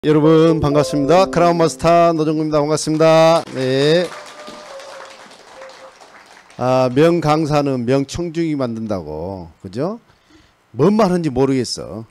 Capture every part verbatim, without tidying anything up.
여러분 반갑습니다. 크라운 마스터 노정구입니다. 반갑습니다. 네. 아, 명강사는 명청중이 만든다고, 그죠? 뭔 말인지 모르겠어.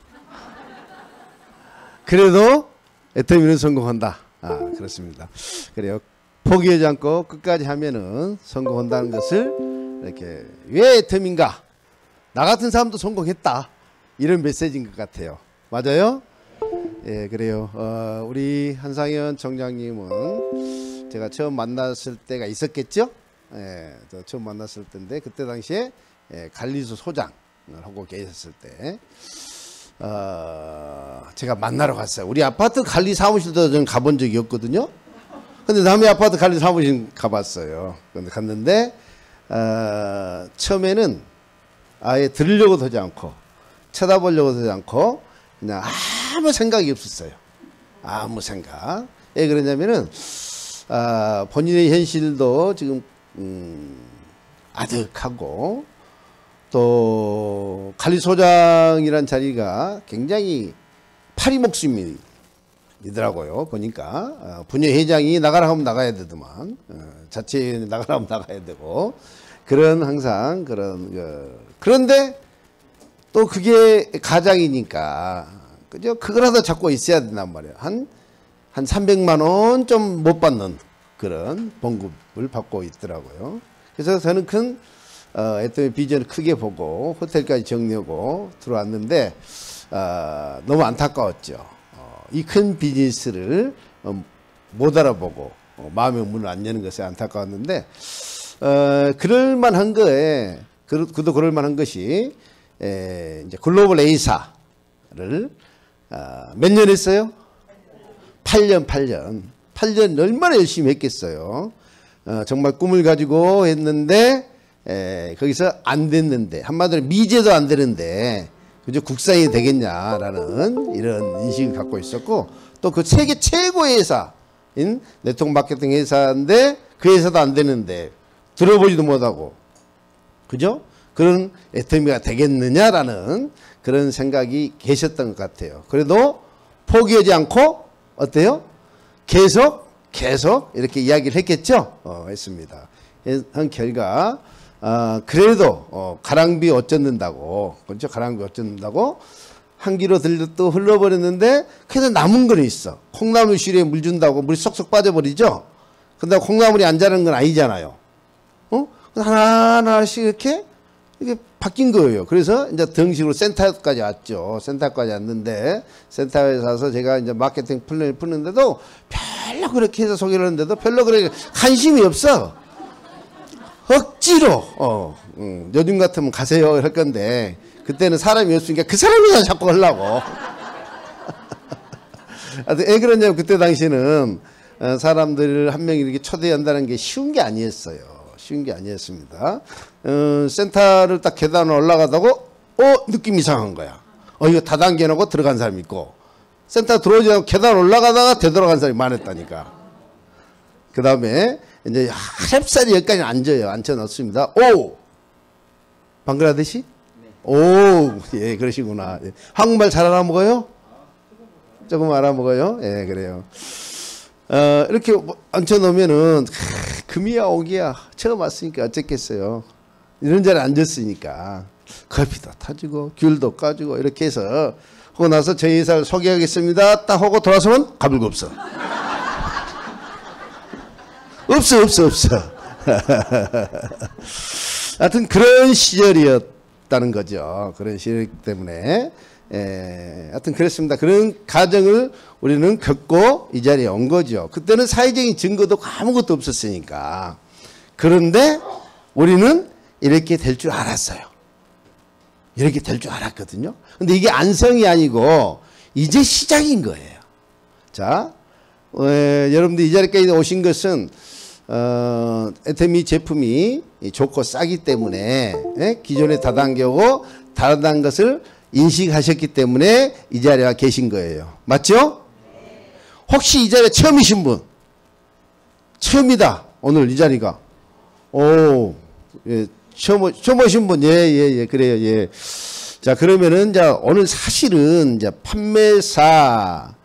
그래도 애터미는 성공한다. 아, 그렇습니다. 그래요. 포기하지 않고 끝까지 하면은 성공한다는 것을 이렇게, 왜 애터미인가? 나 같은 사람도 성공했다. 이런 메시지인 것 같아요. 맞아요? 예, 그래요. 어, 우리 한상현 청장님은 제가 처음 만났을 때가 있었겠죠? 예, 저 처음 만났을 때인데, 그때 당시에 예, 관리소 소장을 하고 계셨을 때, 어, 제가 만나러 갔어요. 우리 아파트 관리 사무실도 저는 가본 적이 없거든요. 근데 남의 아파트 관리 사무실 가봤어요. 근데 갔는데, 어, 처음에는 아예 들으려고도 하지 않고, 쳐다보려고도 하지 않고, 그냥 아무 생각이 없었어요. 아무 생각. 왜 그러냐면은, 아, 본인의 현실도 지금, 음, 아득하고, 또, 관리소장이란 자리가 굉장히 파리 목숨이더라고요. 보니까. 어, 분여회장이 나가라 하면 나가야 되더만, 어, 자체위원이 나가라 하면 나가야 되고, 그런 항상 그런, 그, 그런데, 또 그게 가장이니까, 그죠? 그거라도 잡고 있어야 된단 말이에요. 한, 한 삼백만 원 좀 못 받는 그런 봉급을 받고 있더라고요. 그래서 저는 큰, 어, 애터미 비전을 크게 보고 호텔까지 정리하고 들어왔는데, 어, 너무 안타까웠죠. 어, 이 큰 비즈니스를 어, 못 알아보고, 어, 마음의 문을 안 여는 것이 안타까웠는데, 어, 그럴만한 거에, 그, 그도 그럴만한 것이, 에, 이제 글로벌 A사를 어, 몇 년 했어요? 팔 년, 팔 년. 팔 년 얼마나 열심히 했겠어요. 어, 정말 꿈을 가지고 했는데, 에, 거기서 안 됐는데, 한마디로 미제도 안 되는데, 그저 국산이 되겠냐라는 이런 인식을 갖고 있었고, 또 그 세계 최고의 회사인 네트워크 마케팅 회사인데, 그 회사도 안 되는데, 들어보지도 못하고, 그죠? 그런 애터미가 되겠느냐라는 그런 생각이 계셨던 것 같아요. 그래도 포기하지 않고 어때요? 계속 계속 이렇게 이야기를 했겠죠. 어, 했습니다. 한 결과 어, 그래도 어, 가랑비 어쩌는다고, 그렇죠? 가랑비 어쩌는다고 한 기로 들려 또 흘러버렸는데, 그래도 남은 건 있어. 콩나물 시루에 물 준다고 물이 쏙쏙 빠져버리죠. 근데 콩나물이 안 자라는 건 아니잖아요. 어? 하나하나씩 이렇게 이게 바뀐 거예요. 그래서 이제 정식으로 센터까지 왔죠. 센터까지 왔는데, 센터에 가서 제가 이제 마케팅 플랜을 푸는데도 별로 그렇게 해서 소개를 하는데도 별로 그렇게 관심이 없어. 억지로, 어, 음, 요즘 같으면 가세요 할 건데, 그때는 사람이 없으니까 그 사람이나 자꾸 하려고. 왜 그러냐면, 그때 당시에는 사람들을 한 명 이렇게 초대한다는 게 쉬운 게 아니었어요. 쉬운 게 아니었습니다. 어, 센터를 딱 계단을 올라가다고, 어, 느낌 이상한 거야. 어, 이거 다단계 놓고 들어간 사람이 있고, 센터 들어오지 않고 계단 올라가다가 되돌아간 사람이 많았다니까. 그 다음에, 이제, 햅쌀이 여기까지 앉아요. 앉혀놓습니다. 오! 방글라데시? 네. 오, 예, 그러시구나. 예. 한국말 잘 알아먹어요? 조금 알아먹어요? 예, 그래요. 어, 이렇게 앉혀놓으면은, 금이야, 옥이야. 처음 왔으니까 어쨌겠어요. 이런 자리에 앉았으니까. 커피도 타주고, 귤도 까주고, 이렇게 해서, 하고 나서 저희 회사를 소개하겠습니다. 딱 하고 돌아서면 가불고 없어. 없어, 없어, 없어. 하여튼 그런 시절이었다는 거죠. 그런 시절 때문에. 에, 하여튼 그랬습니다. 그런 과정을 우리는 겪고 이 자리에 온 거죠. 그때는 사회적인 증거도 아무것도 없었으니까. 그런데 우리는 이렇게 될 줄 알았어요. 이렇게 될 줄 알았거든요. 근데 이게 안성이 아니고 이제 시작인 거예요. 자, 에, 여러분들 이 자리까지 오신 것은 어, 애터미 제품이 좋고 싸기 때문에, 에? 기존의 다단계고 다른 것을 인식하셨기 때문에 이 자리에 와 계신 거예요. 맞죠? 혹시 이 자리에 처음이신 분? 처음이다. 오늘 이 자리가. 오, 예, 처음, 처음 오신 분? 예, 예, 예, 그래요, 예. 자, 그러면은, 자, 오늘 사실은, 이제 판매사,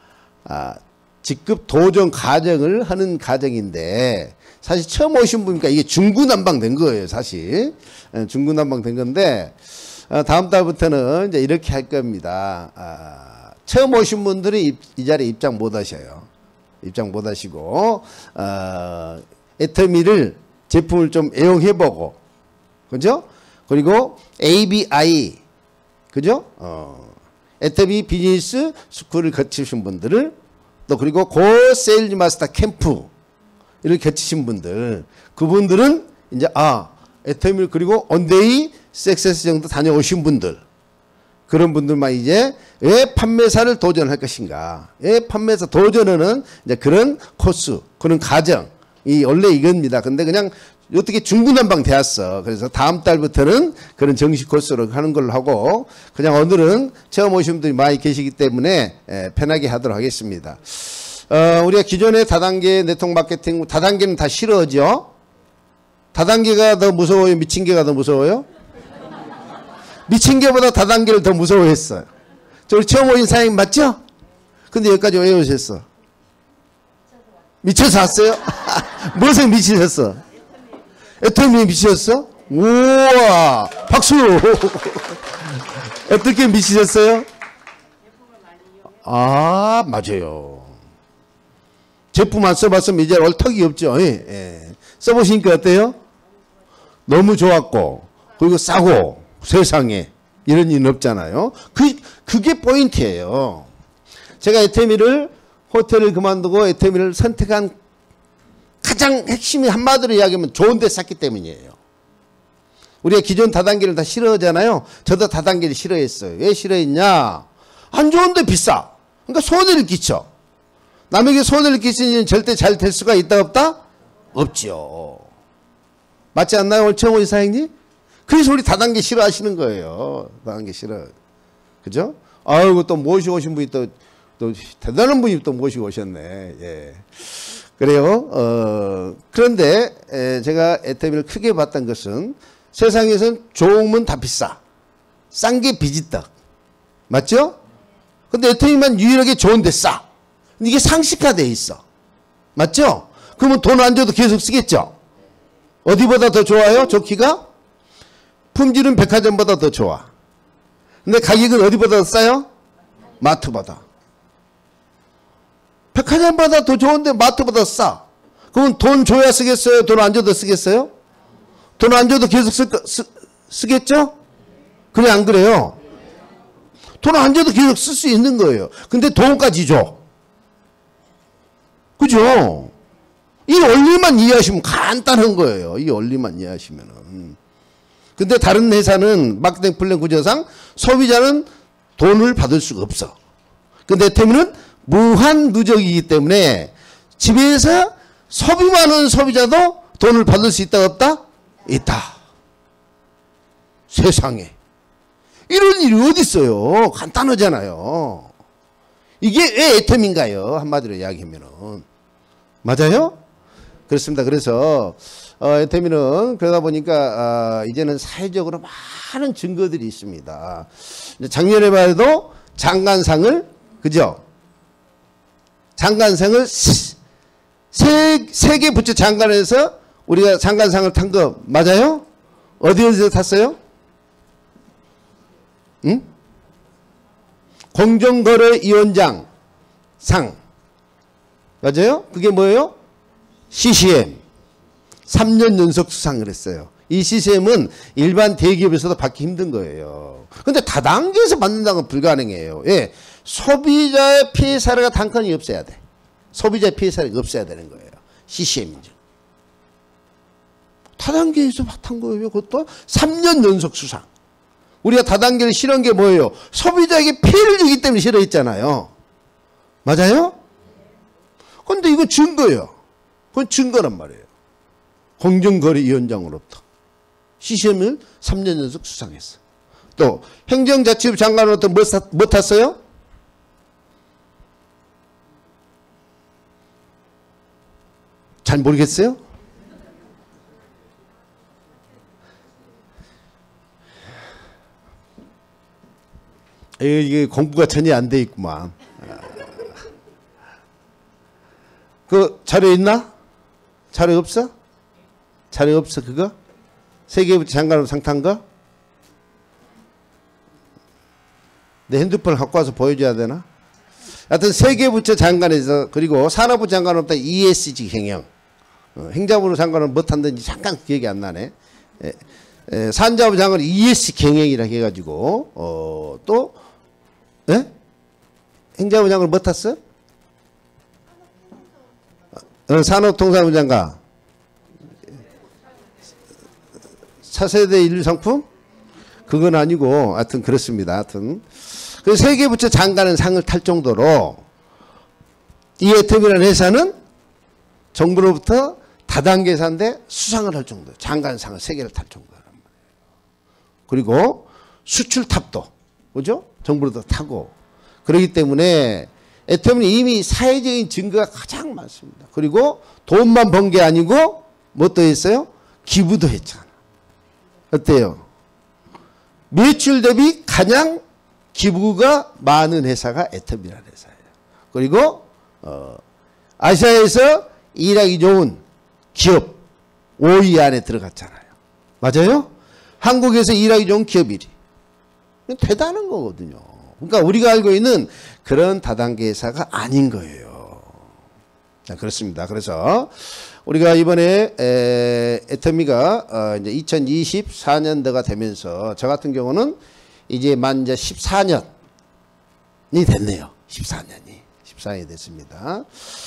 아, 직급 도전 과정을 하는 과정인데 사실 처음 오신 분이니까 이게 중구난방 된 거예요, 사실. 중구난방 된 건데 어, 다음 달부터는 이제 이렇게 할 겁니다. 아, 처음 오신 분들이 이 자리에 입장 못 하셔요. 입장 못 하시고 어, 애터미를 제품을 좀 애용해보고, 그죠? 그리고 에이비아이, 그죠? 어, 애터미 비즈니스 스쿨을 거치신 분들을, 또 그리고 고 세일즈 마스터 캠프 이를 거치신 분들, 그분들은 이제 아 애터미, 그리고 온데이 सक्세스 정도 다녀오신 분들, 그런 분들만 이제 왜 판매사를 도전할 것인가, 왜 판매사 도전하는 이제 그런 코스, 그런 과정이 원래 이겁니다. 근데 그냥 어떻게 중구난방 되었어. 그래서 다음 달부터는 그런 정식 코스로 하는 걸로 하고, 그냥 오늘은 처음 오신 분들이 많이 계시기 때문에 예, 편하게 하도록 하겠습니다. 어, 우리가 기존의 다단계 네트워크 마케팅, 다단계는 다 싫어하죠? 다단계가 더 무서워요? 미친 개가 더 무서워요? 미친 개보다 다단계를 더 무서워했어요. 저 우리 처음 오신 사장님 맞죠? 근데 여기까지 왜 오셨어? 미쳐서 왔어요? 무엇에 미치셨어? 애터미에 미치셨어? 우와, 박수! 어떻게 미치셨어요? 아, 맞아요. 제품 안 써봤으면 이제 얼턱이 없죠. 예, 예. 써보시니까 어때요? 너무 좋았고, 그리고 싸고, 세상에 이런 일은 없잖아요. 그, 그게 포인트예요. 제가 애터미를, 호텔을 그만두고 애터미를 선택한 가장 핵심이 한마디로 이야기하면 좋은 데 샀기 때문이에요. 우리가 기존 다단계를 다 싫어하잖아요. 저도 다단계를 싫어했어요. 왜 싫어했냐? 안 좋은데 비싸. 그러니까 손해를 끼쳐. 남에게 손해를 끼치는 일은 절대 잘 될 수가 있다 없다? 없죠. 맞지 않나요? 오늘 처음 오신 사장님? 그래서 우리 다단계 싫어하시는 거예요. 다단계 싫어. 그죠? 아이고, 또 모시고 오신 분이 또, 또 대단한 분이 또 모시고 오셨네. 예. 그래요. 어, 그런데 에, 제가 애터미를 크게 봤던 것은 세상에선 좋으면 다 비싸. 싼 게 비지떡. 맞죠? 근데 애터미만 유일하게 좋은데 싸. 이게 상식화되어 있어. 맞죠? 그러면 돈 안 줘도 계속 쓰겠죠? 어디보다 더 좋아요? 좋기가? 품질은 백화점보다 더 좋아. 근데 가격은 어디보다 더 싸요? 마트보다. 백화점보다 더 좋은데 마트보다 싸. 그러면 돈 줘야 쓰겠어요? 돈 안 줘도 쓰겠어요? 돈 안 줘도 계속 쓰, 쓰, 쓰겠죠? 그래 안 그래요? 돈 안 줘도 계속 쓸 수 있는 거예요. 근데 돈까지 줘. 그죠? 이 원리만 이해하시면 간단한 거예요. 이 원리만 이해하시면은. 근데 다른 회사는 마케팅 플랜 구조상 소비자는 돈을 받을 수가 없어. 근데 애터미는 무한 누적이기 때문에 집에서 소비만 하는 소비자도 돈을 받을 수 있다 없다? 있다. 세상에. 이런 일이 어디 있어요? 간단하잖아요. 이게 왜 애터미인가요? 한마디로 이야기하면은. 맞아요? 그렇습니다. 그래서 어, 애터미는 그러다 보니까 어, 이제는 사회적으로 많은 증거들이 있습니다. 작년에 봐도 장관상을, 그죠? 장관상을 세, 세계 부처 장관에서 우리가 장관상을 탄 거 맞아요? 어디 어디서 탔어요? 응? 공정거래위원장 상. 맞아요? 그게 뭐예요? 씨씨엠. 삼 년 연속 수상을 했어요. 이 씨씨엠은 일반 대기업에서도 받기 힘든 거예요. 근데 다단계에서 받는다는 건 불가능해요. 예. 소비자의 피해 사례가 단건이 없어야 돼. 소비자의 피해 사례가 없어야 되는 거예요. 씨씨엠 인증. 다단계에서 받은 거예요. 그것도 삼 년 연속 수상. 우리가 다단계를 싫어한 게 뭐예요? 소비자에게 피해를 주기 때문에 싫어했잖아요. 맞아요? 근데 이거 증거예요. 그건 증거란 말이에요. 공정거래위원장으로부터 씨씨엠을 삼 년 연속 수상했어. 또 행정자치부 장관으로부터 뭐, 사, 뭐 탔어요? 잘 모르겠어요? 이게 공부가 전혀 안 돼 있구만. 그 자료 있나? 자료 없어? 자료 없어 그거? 세계부채 장관으로 상탄 거? 내 핸드폰을 갖고 와서 보여줘야 되나? 하여튼 세계부채 장관에서 그리고 산업부 장관으로부터 이에스지 경영 어, 행자부로 장관은 못한다는지 잠깐 기억이 안 나네. 에, 에, 산자부 장관은 이에스지 경영이라 해가지고 어, 또 에? 행자부 장관은 못했어? 어, 산업통상부 장관 차세대 인류상품? 그건 아니고 하여튼 그렇습니다. 하여튼 그 세계부채 장관은 상을 탈 정도로 이 애텀이라는 회사는 정부로부터 다단계사인데 수상을 할 정도, 장관상을 세 개를 탈 정도란 말이에요. 그리고 수출탑도 그죠? 정부로부터 타고 그렇기 때문에 애텀은 이미 사회적인 증거가 가장 많습니다. 그리고 돈만 번 게 아니고 뭐 또 했어요? 기부도 했잖아. 어때요? 매출 대비 가장 기부가 많은 회사가 애텀이라는 회사예요. 그리고 어, 아시아에서 일하기 좋은 기업 오 위 안에 들어갔잖아요. 맞아요? 한국에서 일하기 좋은 기업 일 위. 대단한 거거든요. 그러니까 우리가 알고 있는 그런 다단계 회사가 아닌 거예요. 자, 그렇습니다. 그래서 우리가 이번에 에, 애터미가 어, 이제 이천이십사 년도가 되면서 저 같은 경우는 이제 만 이제 십사 년이 됐네요. 십사 년이 십사 년이 됐습니다.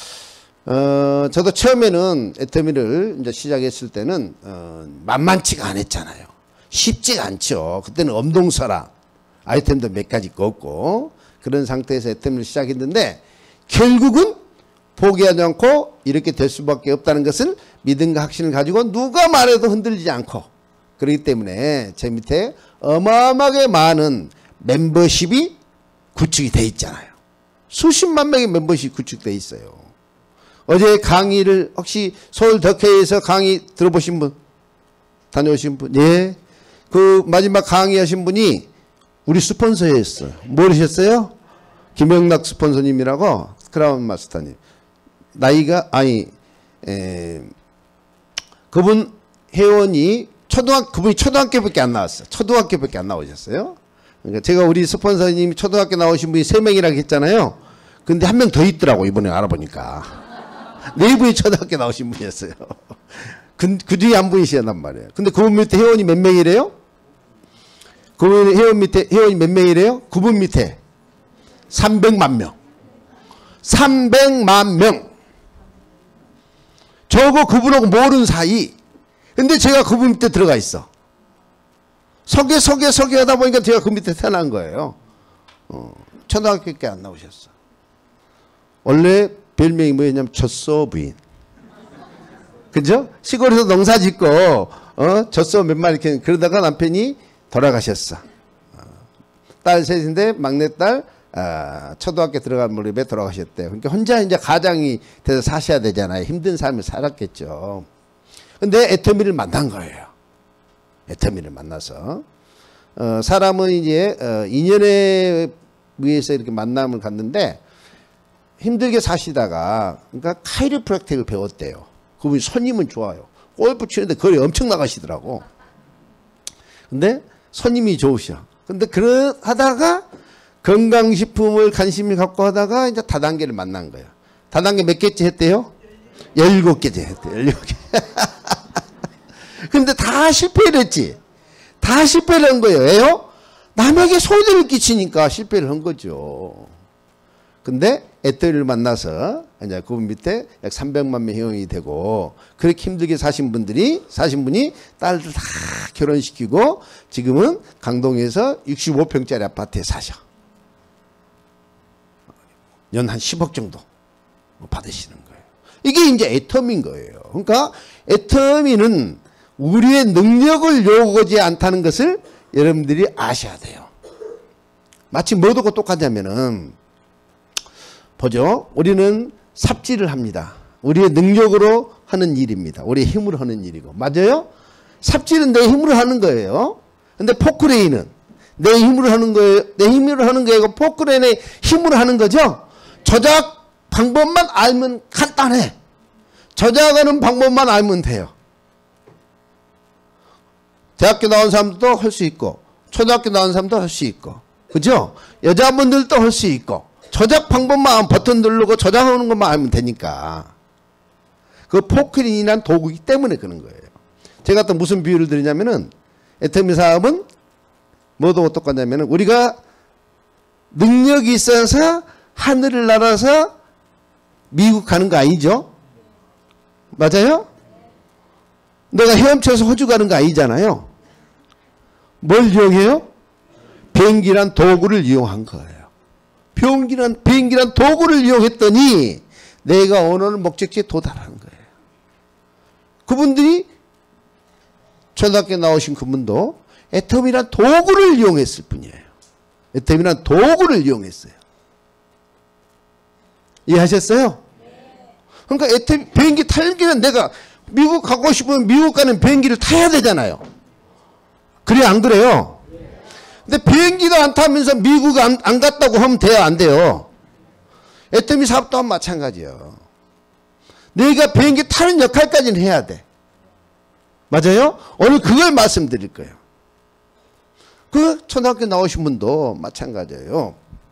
어, 저도 처음에는 애터미를 이제 시작했을 때는 어, 만만치가 않았잖아요. 쉽지가 않죠. 그때는 엄동설아 아이템도 몇 가지 없고 그런 상태에서 애터미를 시작했는데 결국은 포기하지 않고 이렇게 될 수밖에 없다는 것을 믿음과 확신을 가지고 누가 말해도 흔들리지 않고 그렇기 때문에 제 밑에 어마어마하게 많은 멤버십이 구축이 돼 있잖아요. 수십만 명의 멤버십이 구축돼 있어요. 어제 강의를 혹시 서울 덕회에서 강의 들어보신 분? 다녀오신 분? 예. 그 마지막 강의하신 분이 우리 스폰서였어요. 모르셨어요? 김영락 스폰서님이라고 크라운 마스터님. 나이가 아니 에, 그분 회원이 초등학교 그분이 초등학교밖에 안 나왔어요. 초등학교밖에 안 나오셨어요. 그러니까 제가 우리 스폰서님이 초등학교 나오신 분이 세 명이라고 했잖아요. 근데 한 명 더 있더라고 이번에 알아보니까 네 분이 초등학교 나오신 분이었어요. 그, 그 중에 한 분이시란 말이에요. 근데 그분 밑에 회원이 몇 명이래요? 그분 회원 밑에 회원이 몇 명이래요? 그분 밑에 삼백만 명. 삼백만 명. 저거 그분하고 모르는 사이. 근데 제가 그분 밑에 들어가 있어. 소개 소개 소개 하다 보니까 제가 그 밑에 태어난 거예요. 어, 초등학교밖에 안 나오셨어. 원래 별명이 뭐였냐면 젖소 부인. 그죠? 시골에서 농사 짓고 어, 젖소 몇 마리 이렇게 그러다가 남편이 돌아가셨어. 어, 딸 셋인데 막내딸 아, 초등학교 들어갈 무렵에 돌아가셨대요. 그러니까 혼자 이제 가장이 돼서 사셔야 되잖아요. 힘든 삶을 살았겠죠. 근데 애터미를 만난 거예요. 애터미를 만나서 어, 사람은 이제 어, 인연에 의해서 이렇게 만남을 갖는데 힘들게 사시다가 그러니까 카이로프랙틱을 배웠대요. 그분이 손님은 좋아요. 골프 치는데 거리 엄청 나가시더라고. 근데 손님이 좋으셔. 근데 그러 하다가 건강식품을 관심을 갖고 하다가 이제 다단계를 만난 거예요. 다단계 몇 개째 했대요? 열일곱 개째 했대요. 열일곱 개. 근데 다 실패를 했지. 다 실패를 한 거예요. 왜요? 남에게 손해를 끼치니까 실패를 한 거죠. 근데 애터미를 만나서 이제 그분 밑에 약 삼백만 명 회원이 되고 그렇게 힘들게 사신 분들이 사신 분이 딸들 다 결혼시키고 지금은 강동에서 육십오 평짜리 아파트에 사셔. 연 한 십억 정도 받으시는 거예요. 이게 이제 애터미인 거예요. 그러니까 애터미는 우리의 능력을 요구하지 않다는 것을 여러분들이 아셔야 돼요. 마치 뭐하고 똑같냐면은 보죠. 우리는 삽질을 합니다. 우리의 능력으로 하는 일입니다. 우리의 힘으로 하는 일이고. 맞아요? 삽질은 내 힘으로 하는 거예요. 근데 포크레인은 내 힘으로 하는 거예요. 내 힘으로 하는 거예요. 포크레인의 힘으로 하는 거죠. 조작 방법만 알면 간단해. 저작하는 방법만 알면 돼요. 대학교 나온 사람도 할 수 있고 초등학교 나온 사람도 할 수 있고 그죠? 여자분들도 할 수 있고 저작 방법만 버튼 누르고 저장하는 것만 알면 되니까. 그 포크린이란 도구이기 때문에 그런 거예요. 제가 또 무슨 비유를 드리냐면은 애터미 사업은 뭐도 똑같냐면은 우리가 능력이 있어서 하늘을 날아서 미국 가는 거 아니죠? 맞아요? 내가 헤엄쳐서 호주 가는 거 아니잖아요. 뭘 이용해요? 비행기란 도구를 이용한 거예요. 비행기란, 비행기란 도구를 이용했더니 내가 원하는 목적지에 도달하는 거예요. 그분들이 초등학교 나오신 그분도 애터미란 도구를 이용했을 뿐이에요. 애터미란 도구를 이용했어요. 이해하셨어요? 그러니까 애터미 비행기 탈기는 내가 미국 가고 싶으면 미국 가는 비행기를 타야 되잖아요. 그래 안 그래요? 근데 비행기도 안 타면서 미국 안, 안 갔다고 하면 돼요 안 돼요? 애터미 사업도 마찬가지예요. 내가 비행기 타는 역할까지는 해야 돼. 맞아요? 오늘 그걸 말씀드릴 거예요. 그 초등학교 나오신 분도 마찬가지예요.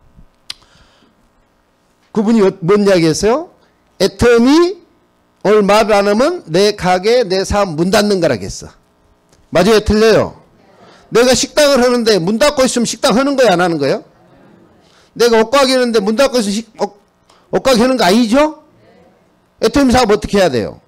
그분이 뭔 이야기 했어요? 애터미 오늘 말 안 하면 내 가게 내 사업 문 닫는 거라고 했어. 맞아요? 틀려요? 내가 식당을 하는데 문 닫고 있으면 식당 하는 거야 안 하는 거예요? 내가 옷가게 하는데 문 닫고 있으면 식, 옷, 옷가게 하는 거 아니죠? 애터미 사업 어떻게 해야 돼요?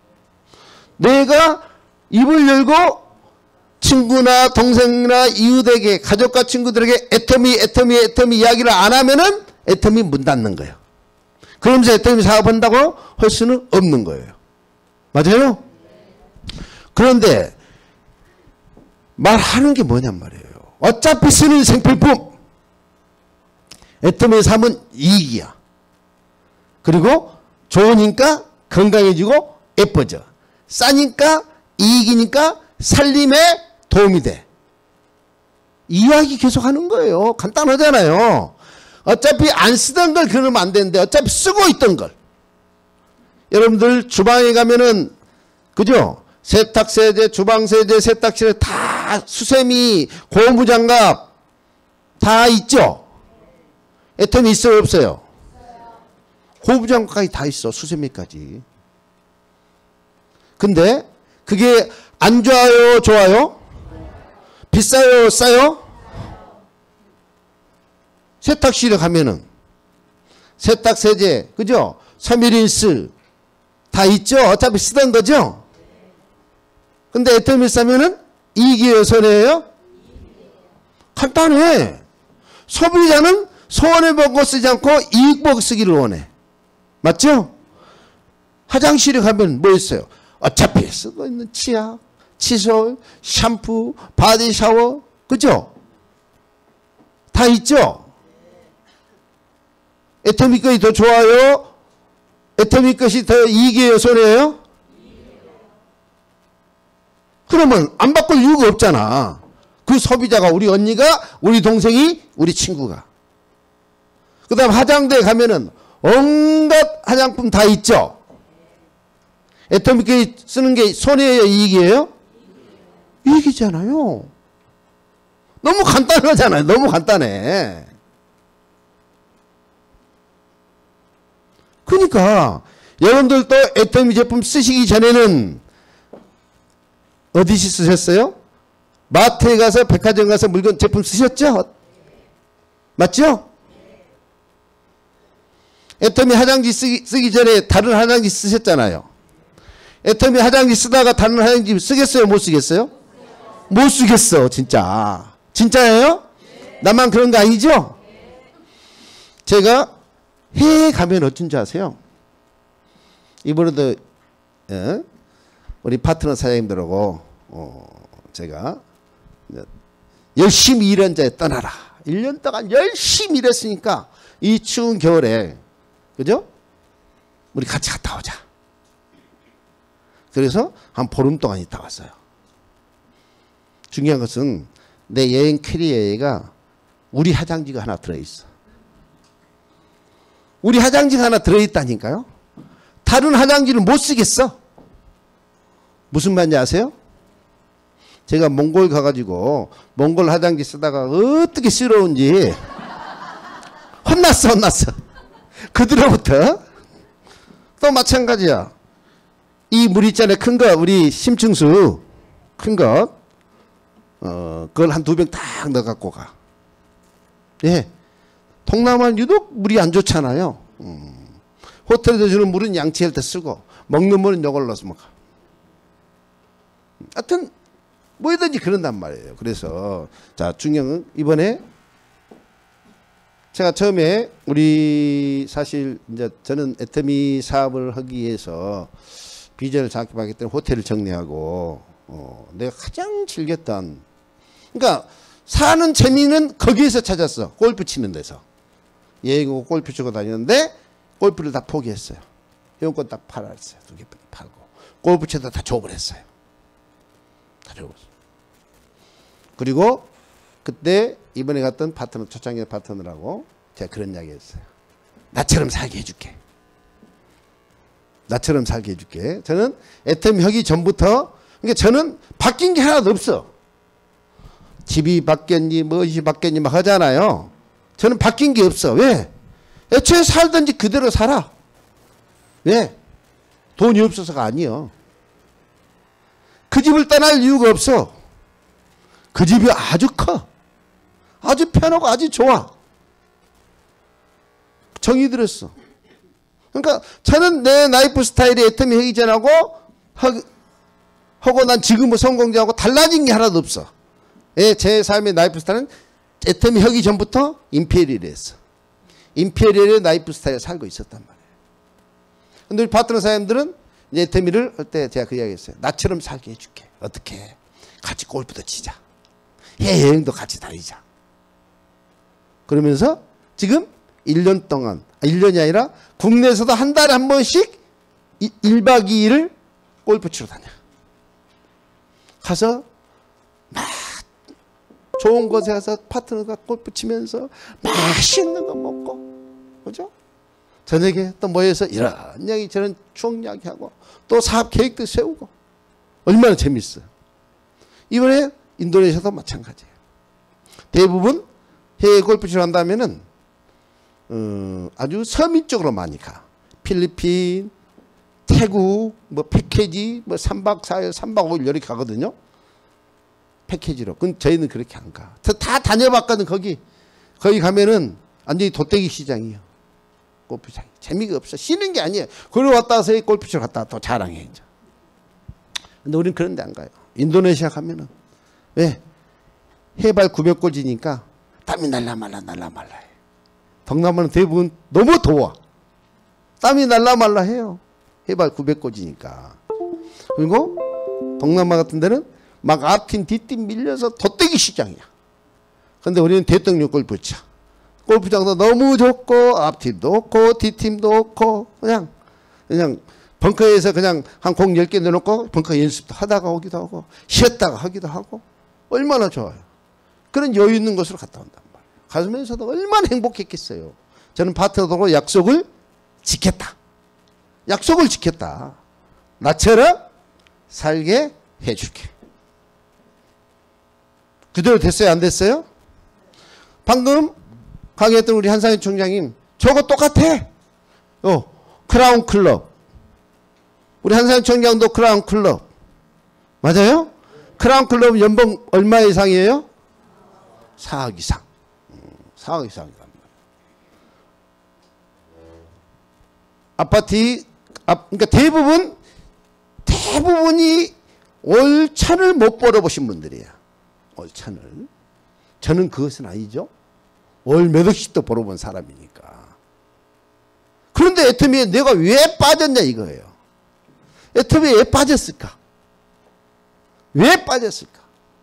내가 입을 열고 친구나 동생이나 이웃에게 가족과 친구들에게 애터미 애터미 애터미 이야기를 안 하면은 애터미 문 닫는 거예요. 그러면서 애터미 사업한다고 할 수는 없는 거예요. 맞아요? 그런데 말하는 게 뭐냔 말이에요. 어차피 쓰는 생필품. 애터미 사업은 이익이야. 그리고 좋으니까 건강해지고 예뻐져. 싸니까 이익이니까 살림에 도움이 돼. 이야기 계속 하는 거예요. 간단하잖아요. 어차피 안 쓰던 걸 그러면 안 되는데 어차피 쓰고 있던 걸. 여러분들 주방에 가면은 그죠? 세탁세제, 주방세제, 세탁실에 다 수세미, 고무장갑 다 있죠? 애터미 있어요 없어요? 고무장갑까지 다 있어. 수세미까지. 근데 그게 안 좋아요? 좋아요? 비싸요? 싸요? 세탁실에 가면은 세탁세제, 그죠? 섬유린스 다 있죠? 어차피 쓰던 거죠? 근데 애터미 싸면은 이익이에요? 손해예요? 간단해. 소비자는 손해보고 쓰지 않고 이익보고 쓰기를 원해. 맞죠? 화장실에 가면 뭐 있어요? 어차피 쓰고 있는 치약, 칫솔, 샴푸, 바디 샤워, 그죠? 다 있죠? 애터미 것이 더 좋아요? 애터미 것이 더 이익이에요? 손해예요? 그러면 안 바꿀 이유가 없잖아. 그 소비자가 우리 언니가, 우리 동생이, 우리 친구가. 그 다음 화장대에 가면은 온갖 화장품 다 있죠? 애터미 거 쓰는 게 손해예요? 이익이에요? 이익이잖아요. 너무 간단하잖아요. 너무 간단해. 그러니까 여러분들도 애터미 제품 쓰시기 전에는 어디서 쓰셨어요? 마트에 가서 백화점 가서 물건 제품 쓰셨죠? 맞죠? 애터미 화장지 쓰기, 쓰기 전에 다른 화장지 쓰셨잖아요. 애터미 화장지 쓰다가 다른 화장지 쓰겠어요? 못 쓰겠어요? 못 쓰겠어 진짜. 진짜예요? 나만 그런 거 아니죠? 제가 해외에 가면 어쩐지 아세요? 이번에도 예? 우리 파트너 사장님들하고 어, 제가 열심히 일한 자에 떠나라. 일 년 동안 열심히 일했으니까 이 추운 겨울에 그죠? 우리 같이 갔다 오자. 그래서 한 보름 동안 있다 왔어요. 중요한 것은 내 여행 캐리어에가 우리 화장지가 하나 들어있어. 우리 화장지가 하나 들어있다니까요. 다른 화장지를 못 쓰겠어. 무슨 말인지 아세요? 제가 몽골 가가지고 몽골 화장지 쓰다가 어떻게 싫어온지 혼났어 혼났어. 그들로부터. 또 마찬가지야. 이 물 있잖아요. 큰 거 우리 심층수 큰 거 어, 그걸 한 두 병 딱 넣어갖고 가. 예. 동남아는 유독 물이 안 좋잖아요. 음. 호텔에서 주는 물은 양치할 때 쓰고 먹는 물은 이걸 넣어서 먹어. 하여튼 뭐든지 그런단 말이에요. 그래서 자 중요한 이번에 제가 처음에 우리 사실 이제 저는 애터미 사업을 하기 위해서 비전을 정확히 봤기 때문에 호텔을 정리하고 어, 내가 가장 즐겼던 그러니까 사는 재미는 거기에서 찾았어. 골프 치는 데서. 여행 오고 골프 치고 다니는데 골프를 다 포기했어요. 회원권 딱 팔았어요. 두 개 팔고. 골프 치다 다 줘버렸어요. 다 줘버렸어요. 그리고 그때 이번에 갔던 파트너, 초창기 파트너라고 제가 그런 이야기 했어요. 나처럼 살게 해줄게. 나처럼 살게 해줄게. 저는 애터미 하기 전부터 그러니까 저는 바뀐 게 하나도 없어. 집이 바뀌었니 무엇이 바뀌었니 막 하잖아요. 저는 바뀐 게 없어. 왜? 애초에 살든지 그대로 살아. 왜? 돈이 없어서가 아니요. 그 집을 떠날 이유가 없어. 그 집이 아주 커. 아주 편하고 아주 좋아. 정이 들었어. 그러니까 저는 내 라이프 스타일이 애터미 하기 전하고 하고, 하고 난 지금의 성공자하고 달라진 게 하나도 없어. 예, 제 삶의 라이프 스타일은 애터미 하기 전부터 임페리얼이었어. 임페리얼의 라이프 스타일을 살고 있었단 말이에요. 근데 우리 파트너 사장님들은 이제 애터미를 할 때 제가 그 이야기 했어요. 나처럼 살게 해줄게. 어떻게? 같이 골프도 치자. 해외여행도 같이 다니자. 그러면서 지금 일 년 동안, 일 년이 아니라 국내에서도 한 달에 한 번씩 일 박 이 일을 골프 치러 다녀. 가서 막 좋은 곳에 가서 파트너가 골프 치면서 맛있는 거 먹고, 그죠? 저녁에 또 모여서 이런 이야기 저런 추억 이야기하고 또 사업 계획도 세우고 얼마나 재밌어요. 이번에 인도네시아도 마찬가지예요. 대부분 해외 골프 치러 간다면은 어, 아주 서민 쪽으로 많이 가. 필리핀, 태국, 뭐 패키지, 뭐 삼 박 사 일, 삼 박 오 일 이렇게 가거든요. 패키지로. 그건 저희는 그렇게 안 가. 다 다녀봤거든, 거기. 거기 가면은 완전히 돗대기 시장이에요. 골프장. 재미가 없어. 쉬는 게 아니에요. 그리고 왔다 와서 골프치러 갔다 또 자랑해, 이제. 근데 우리는 그런 데 안 가요. 인도네시아 가면은. 왜? 해발 구백 골지니까 땀이 날라 말라 날라 말라 해. 동남아는 대부분 너무 더워. 땀이 날라 말라 해요. 해발 구백 골지니까. 그리고 동남아 같은 데는 막 앞팀 뒷팀 밀려서 돗대기 시장이야. 근데 우리는 대통령 골프차. 골프장도 너무 좋고 앞팀도 없고 뒷팀도 없고 그냥 그냥 벙커에서 그냥 한 공 열 개 넣어놓고 벙커 연습도 하다가 오기도 하고 쉬었다가 하기도 하고 얼마나 좋아요. 그런 여유 있는 곳으로 갔다 온단 말이에요. 가면서도 얼마나 행복했겠어요. 저는 파트너하고 약속을 지켰다. 약속을 지켰다. 나처럼 살게 해줄게. 그대로 됐어요? 안 됐어요? 방금 강의했던 우리 한상희 총장님 저거 똑같아. 어, 크라운 클럽. 우리 한상희 총장도 크라운 클럽. 맞아요? 크라운 클럽 연봉 얼마 이상이에요? 사억 이상. 사억 이상이란 말이에요. 아파트, 아, 그러니까 대부분, 대부분이 월차를 못 벌어보신 분들이에요. 월차를. 저는 그것은 아니죠. 월 몇 억씩도 벌어본 사람이니까. 그런데 애터미에 내가 왜 빠졌냐 이거예요. 애터미에 왜 빠졌을까? 왜 빠졌을까?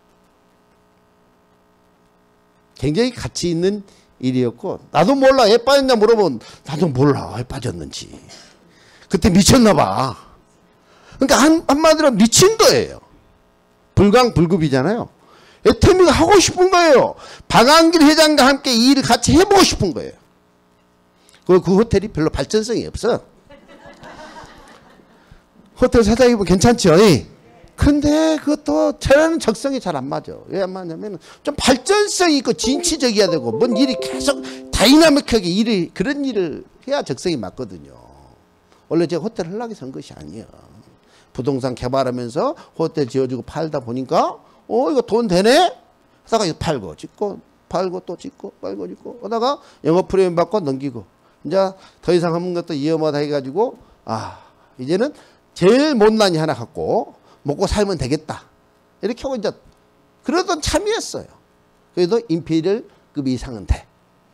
굉장히 가치 있는 일이었고 나도 몰라. 왜 빠졌냐 물어보면 나도 몰라. 왜 빠졌는지. 그때 미쳤나 봐. 그러니까 한, 한마디로 미친 거예요. 불광불급이잖아요. 애터미가 하고 싶은 거예요. 박한길 회장과 함께 이 일을 같이 해보고 싶은 거예요. 그, 그 호텔이 별로 발전성이 없어. 호텔 사장이 뭐 괜찮죠? 그런데 그것도 저는 적성이 잘 안 맞아. 왜 안 맞냐면 좀 발전성이 있고 진취적이어야 되고 뭔 일이 계속 다이나믹하게 일이 그런 일을 해야 적성이 맞거든요. 원래 제가 호텔 하려고 산 것이 아니에요. 부동산 개발하면서 호텔 지어주고 팔다 보니까 어 이거 돈 되네? 하다가 이거 팔고 짓고 팔고 또 짓고 팔고 짓고 하다가 영업 프리미엄 받고 넘기고 이제 더 이상 하는 것도 위험하다 해가지고 아 이제는 제일 못난이 하나 갖고 먹고 살면 되겠다. 이렇게 하고 이제 그러던 참이었어요. 그래도 임페리얼급 이상은 돼.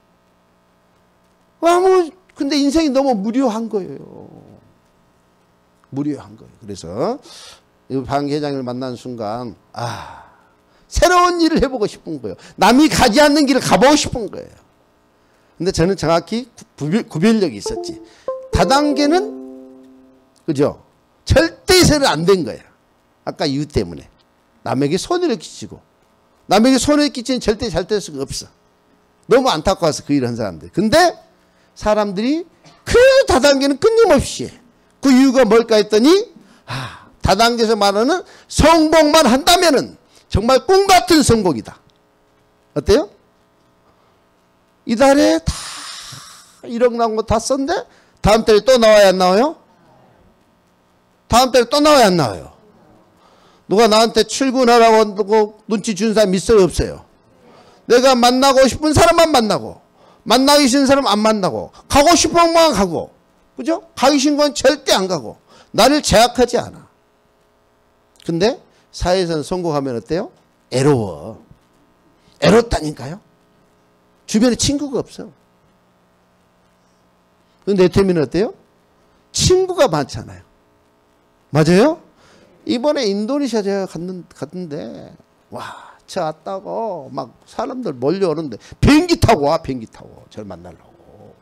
아, 뭐, 근데 인생이 너무 무료한 거예요. 무료한 거예요. 그래서 방 회장을 만난 순간 아 새로운 일을 해보고 싶은 거예요. 남이 가지 않는 길을 가보고 싶은 거예요. 근데 저는 정확히 구별, 구별력이 있었지. 다단계는 그죠? 절대서는 안 된 거야. 아까 이유 때문에. 남에게 손해를 끼치고 남에게 손해를 끼치는 절대 잘 될 수가 없어. 너무 안타까워서 그 일을 한 사람들. 근데 사람들이 그 다단계는 끊임없이 해. 그 이유가 뭘까 했더니 아, 다단계에서 말하는 성공만 한다면은 정말 꿈같은 성공이다. 어때요? 이달에 다 일억 나온 거 다 썼는데 다음 달에 또 나와야 안 나와요? 다음 달에 또 나와야 안 나와요? 누가 나한테 출근하라고 눈치 준 사람 있어요? 없어요? 내가 만나고 싶은 사람만 만나고 만나기 싫은 사람 안 만나고 가고 싶은 것만 가고 그죠? 가기 싫은 건 절대 안 가고 나를 제약하지 않아. 근데 사회에서는 성공하면 어때요? 애로워. 애롭다니까요. 주변에 친구가 없어. 근데 내태민은 어때요? 친구가 많잖아요. 맞아요? 이번에 인도네시아 제가 갔는, 갔는데 와, 저 왔다고 막 사람들 몰려오는데 비행기 타고 와, 비행기 타고 저를 만나려고.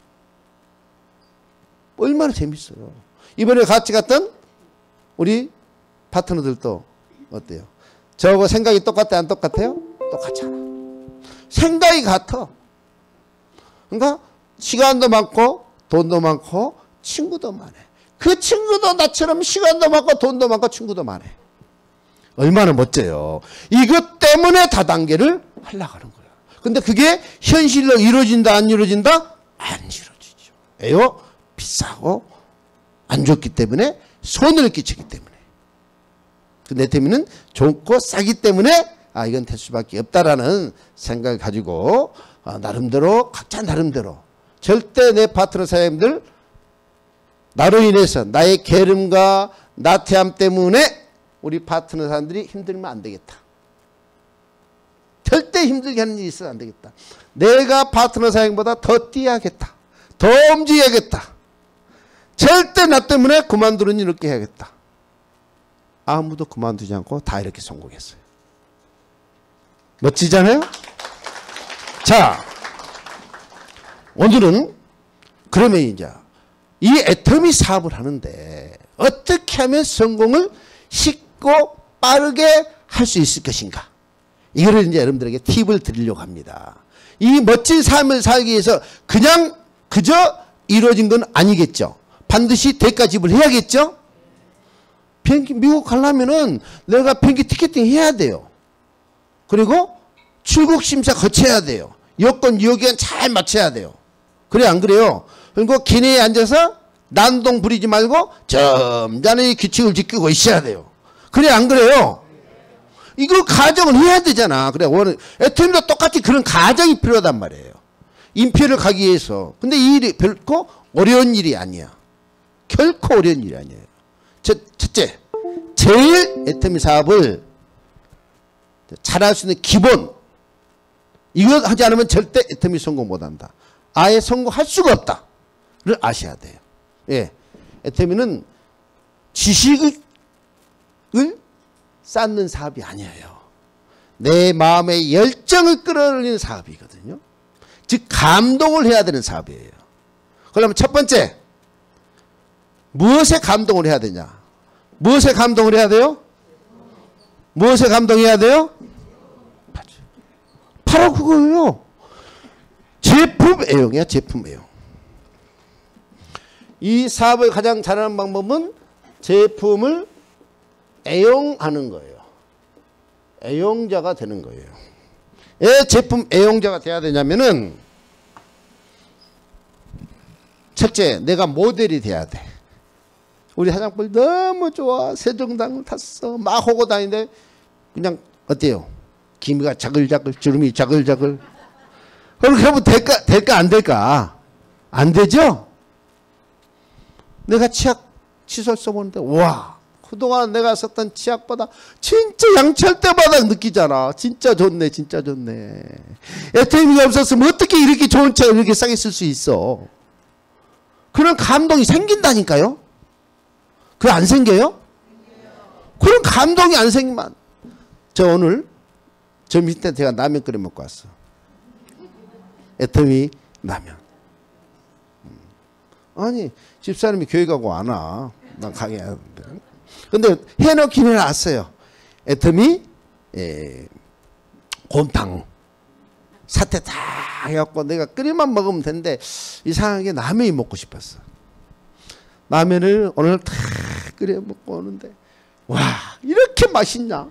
얼마나 재밌어요. 이번에 같이 갔던 우리 파트너들도 어때요? 저거 생각이 똑같아 안 똑같아요? 똑같잖아. 생각이 같아. 그러니까 시간도 많고 돈도 많고 친구도 많아. 그 친구도 나처럼 시간도 많고 돈도 많고 친구도 많아. 얼마나 멋져요. 이것 때문에 다단계를 하려고 하는 거야. 근데 그게 현실로 이루어진다 안 이루어진다? 안 이루어지죠. 왜요? 비싸고 안 좋기 때문에 손해를 끼치기 때문에. 그 내태미는 좋고 싸기 때문에 아 이건 될 수밖에 없다라는 생각을 가지고 아, 나름대로 각자 나름대로 절대 내 파트너 사장님들 나로 인해서 나의 게으름과 나태함 때문에 우리 파트너 사람들이 힘들면 안 되겠다. 절대 힘들게 하는 일이 있어서 안 되겠다. 내가 파트너 사장님보다 더 뛰어야겠다. 더 움직여야겠다. 절대 나 때문에 그만두는 일 없게 해야겠다. 아무도 그만두지 않고 다 이렇게 성공했어요. 멋지잖아요? 자, 오늘은 그러면 이제 이 애터미 사업을 하는데 어떻게 하면 성공을 쉽고 빠르게 할 수 있을 것인가? 이거를 이제 여러분들에게 팁을 드리려고 합니다. 이 멋진 삶을 살기 위해서 그냥 그저 이루어진 건 아니겠죠. 반드시 대가 지불을 해야겠죠. 비행기 미국 가려면은 내가 비행기 티켓팅 해야 돼요. 그리고 출국 심사 거쳐야 돼요. 여권 유효기간 잘 맞춰야 돼요. 그래 안 그래요? 그리고 기내에 앉아서 난동 부리지 말고 점잖이 규칙을 지키고 있어야 돼요. 그래 안 그래요? 이거 가정을 해야 되잖아. 그래 오늘 애터미도 똑같이 그런 가정이 필요하단 말이에요. 인표를 가기 위해서. 근데 이 일이 결코 어려운 일이 아니야. 결코 어려운 일이 아니에요. 첫, 첫째, 제일 애터미 사업을 잘할 수 있는 기본, 이거 하지 않으면 절대 애터미 성공 못한다. 아예 성공할 수가 없다를 아셔야 돼요. 예, 애터미는 지식을 쌓는 사업이 아니에요. 내 마음의 열정을 끌어올리는 사업이거든요. 즉 감동을 해야 되는 사업이에요. 그러면 첫 번째, 무엇에 감동을 해야 되냐? 무엇에 감동을 해야 돼요? 무엇에 감동해야 돼요? 바로 그거예요. 제품 애용이야, 제품 애용. 이 사업을 가장 잘하는 방법은 제품을 애용하는 거예요. 애용자가 되는 거예요. 왜 제품 애용자가 돼야 되냐면은 첫째, 내가 모델이 돼야 돼. 우리 화장품 너무 좋아. 세종당을 탔어. 막 하고 다니는데 그냥 어때요? 기미가 자글자글, 주름이 자글자글. 그렇게 하면 될까, 될까 안 될까? 안 되죠? 내가 치약 칫솔 써보는데 와, 그동안 내가 썼던 치약보다 진짜 양치할 때마다 느끼잖아. 진짜 좋네, 진짜 좋네. 에트엠이 없었으면 어떻게 이렇게 좋은 치약 이렇게 싸게 쓸 수 있어? 그런 감동이 생긴다니까요. 그게 안 생겨요? 그런 감동이 안 생기면. 저 오늘 점심 때 제가 라면 끓여 먹고 왔어. 애터미 라면. 아니 집사람이 교회 가고 안 와. 난 가게 하는데. 근데 해놓긴 해놨어요. 애터미 에, 곰탕. 사태 다 해갖고 내가 끓여만 먹으면 되는데 이상하게 라면이 먹고 싶었어. 라면을 오늘 다 끓여 먹고 오는데 와, 이렇게 맛있냐?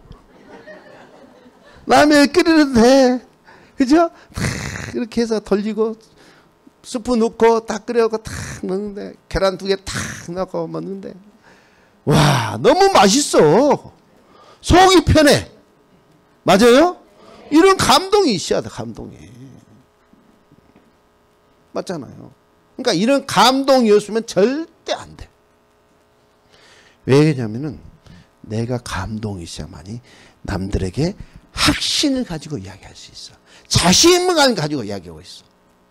라면 끓이는데 그죠? 다 이렇게 해서 돌리고 스프 넣고 딱 끓여갖고 탁 먹는데 계란 두 개 탁 넣고 먹는데 와, 너무 맛있어. 속이 편해. 맞아요? 이런 감동이 있어야 돼. 감동이. 맞잖아요. 그러니까 이런 감동이 없으면 절대 안 돼. 왜 그러냐면은 내가 감동이 있어야만이 남들에게 확신을 가지고 이야기할 수 있어. 자신감을 가지고 이야기하고 있어.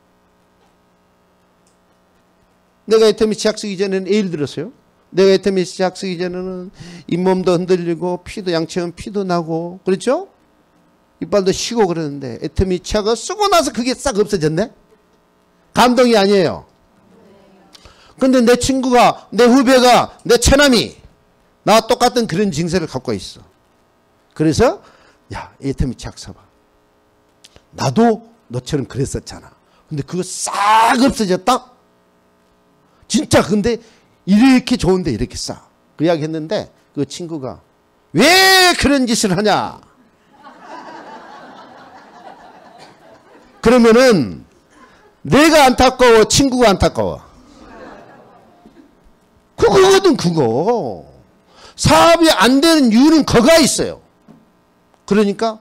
내가 애터미 치약 쓰기 전에는 예를 들었어요. 내가 애터미 치약 쓰기 전에는 잇몸도 흔들리고 피도 양치하면 피도 나고 그렇죠? 이빨도 쉬고 그러는데 애터미 치약을 쓰고 나서 그게 싹 없어졌네? 감동이 아니에요. 근데 내 친구가, 내 후배가, 내 처남이 나와 똑같은 그런 증세를 갖고 있어. 그래서 야, 애터미 치약 써봐. 나도 너처럼 그랬었잖아. 근데 그거 싹 없어졌다? 진짜 근데 이렇게 좋은데 이렇게 싸. 그 이야기 했는데 그 친구가 왜 그런 짓을 하냐? 그러면은 내가 안타까워, 친구가 안타까워. 그거거든, 그거. 사업이 안 되는 이유는 그거가 있어요. 그러니까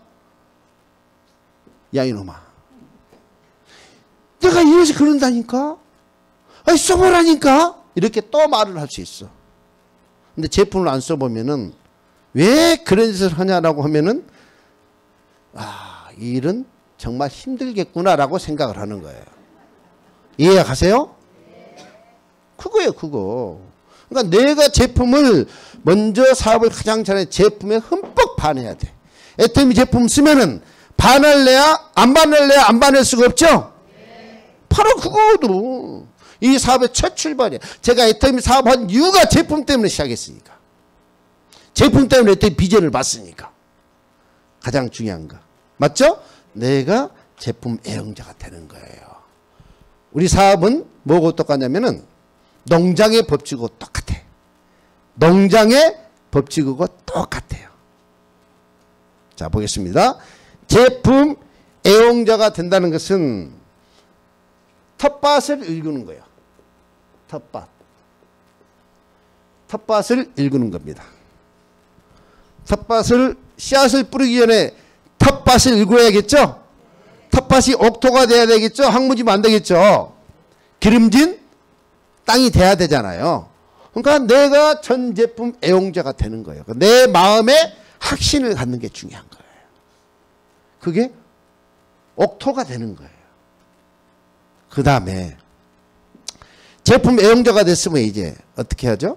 야 이놈아, 내가 이래서 그런다니까? 아니 써보라니까? 이렇게 또 말을 할 수 있어. 근데 제품을 안 써보면은 왜 그런 짓을 하냐라고 하면은 아, 이 일은 정말 힘들겠구나라고 생각을 하는 거예요. 이해가세요? 그거예요, 그거. 그러니까 내가 제품을 먼저 사업을 가장 잘해 제품에 흠뻑 반해야 돼. 애터미 제품 쓰면은 반할래야 안 반할래야 안 반할 수가 없죠? 바로 그거거든. 이 사업의 첫 출발이야. 제가 애터미 사업한 이유가 제품 때문에 시작했으니까. 제품 때문에 애터미 비전을 봤으니까. 가장 중요한 거. 맞죠? 내가 제품 애용자가 되는 거예요. 우리 사업은 뭐고 똑같냐면은 농장의 법칙하고 똑같아. 농장의 법칙하고 똑같아요. 자, 보겠습니다. 제품 애용자가 된다는 것은 텃밭을 일구는 거예요. 텃밭. 텃밭을 일구는 겁니다. 텃밭을 씨앗을 뿌리기 전에 텃밭을 일구어야겠죠? 텃밭이 옥토가 돼야 되겠죠? 항무지면 안 되겠죠? 기름진 땅이 돼야 되잖아요. 그러니까 내가 전 제품 애용자가 되는 거예요. 내 마음에 확신을 갖는 게 중요한 거예요. 그게 옥토가 되는 거예요. 그 다음에 제품 애용자가 됐으면 이제 어떻게 하죠?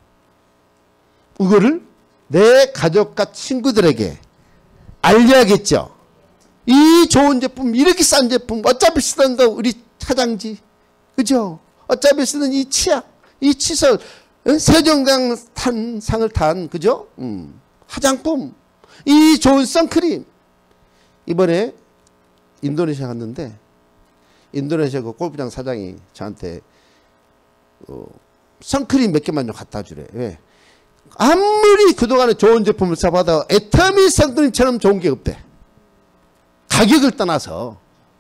이거를 내 가족과 친구들에게 알려야겠죠. 이 좋은 제품, 이렇게 싼 제품, 어차피 쓰던 거 우리 차장지, 그죠? 어차피 쓰는 이 치약, 이 칫솔, 세종당 탄 상을 탄, 그죠? 음, 화장품, 이 좋은 선크림. 이번에 인도네시아 갔는데 인도네시아 그 골프장 사장이 저한테 어, 선크림 몇 개만 좀 갖다 주래. 왜? 아무리 그동안에 좋은 제품을 써봐도 애터미 선크림처럼 좋은 게 없대. 가격을 떠나서.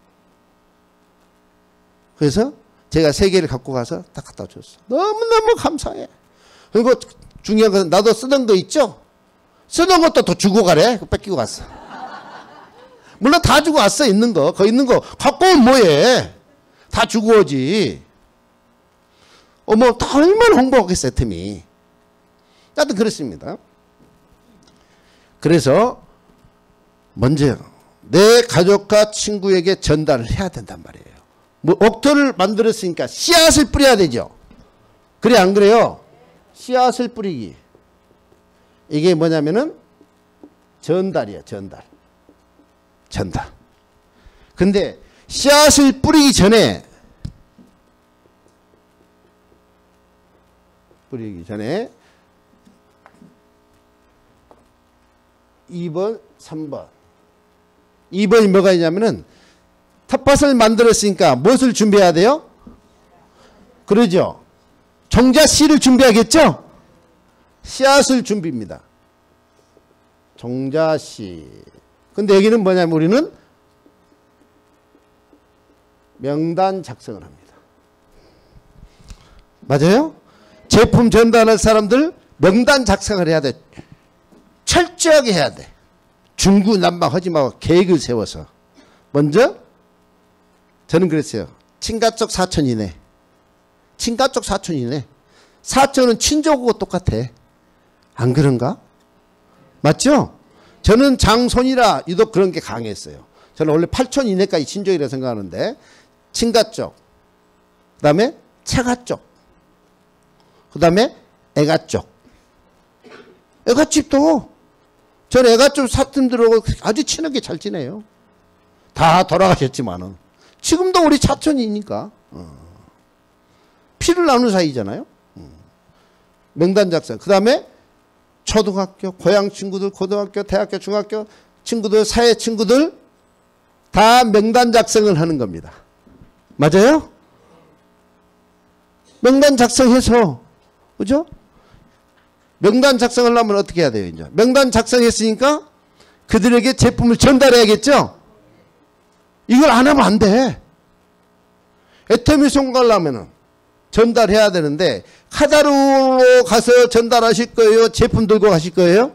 그래서 제가 세 개를 갖고 가서 딱 갖다 줬어. 너무너무 감사해. 그리고 중요한 것은 나도 쓰던 거 있죠? 쓰던 것도 더 주고 가래. 뺏기고 갔어. 물론 다 주고 왔어. 있는 거. 거 있는 거 갖고 오면 뭐해. 다 주고 오지. 어머, 다 얼마나 홍보하겠어, 애터미. 하여튼 그렇습니다. 그래서 먼저 내 가족과 친구에게 전달을 해야 된단 말이에요. 뭐 옥토를 만들었으니까 씨앗을 뿌려야 되죠. 그래 안 그래요? 씨앗을 뿌리기. 이게 뭐냐면은 전달이야. 전달. 전달. 근데 씨앗을 뿌리기 전에 뿌리기 전에 이 번, 삼 번. 이 번이 뭐가 있냐면은 텃밭을 만들었으니까 무엇을 준비해야 돼요? 그러죠. 종자 씨를 준비하겠죠? 씨앗을 준비입니다. 종자 씨. 근데 여기는 뭐냐면 우리는 명단 작성을 합니다. 맞아요? 제품 전달할 사람들 명단 작성을 해야 돼. 철저하게 해야 돼. 중구난방하지 말고 계획을 세워서. 먼저 저는 그랬어요. 친가 쪽 사촌이네. 친가 쪽 사촌이네. 사촌은 친족하고 똑같아. 안 그런가? 맞죠? 저는 장손이라 유독 그런 게 강했어요. 저는 원래 팔촌 이내까지 친족이라 생각하는데 친가 쪽, 그 다음에 차가 쪽, 그 다음에 애가 쪽. 애가집도 전 애가집 사촌들하고 아주 친하게 잘 지내요. 다 돌아가셨지만은 지금도 우리 사촌이니까 어. 피를 나눈 사이잖아요. 어. 명단 작성. 그 다음에 초등학교, 고향 친구들, 고등학교, 대학교, 중학교 친구들, 사회 친구들 다 명단 작성을 하는 겁니다. 맞아요? 명단 작성해서, 그죠? 명단 작성을 하면 어떻게 해야 돼요, 이제? 명단 작성했으니까 그들에게 제품을 전달해야겠죠? 이걸 안 하면 안 돼. 애터미 송가려면은 전달해야 되는데, 카다르로 가서 전달하실 거예요? 제품 들고 가실 거예요?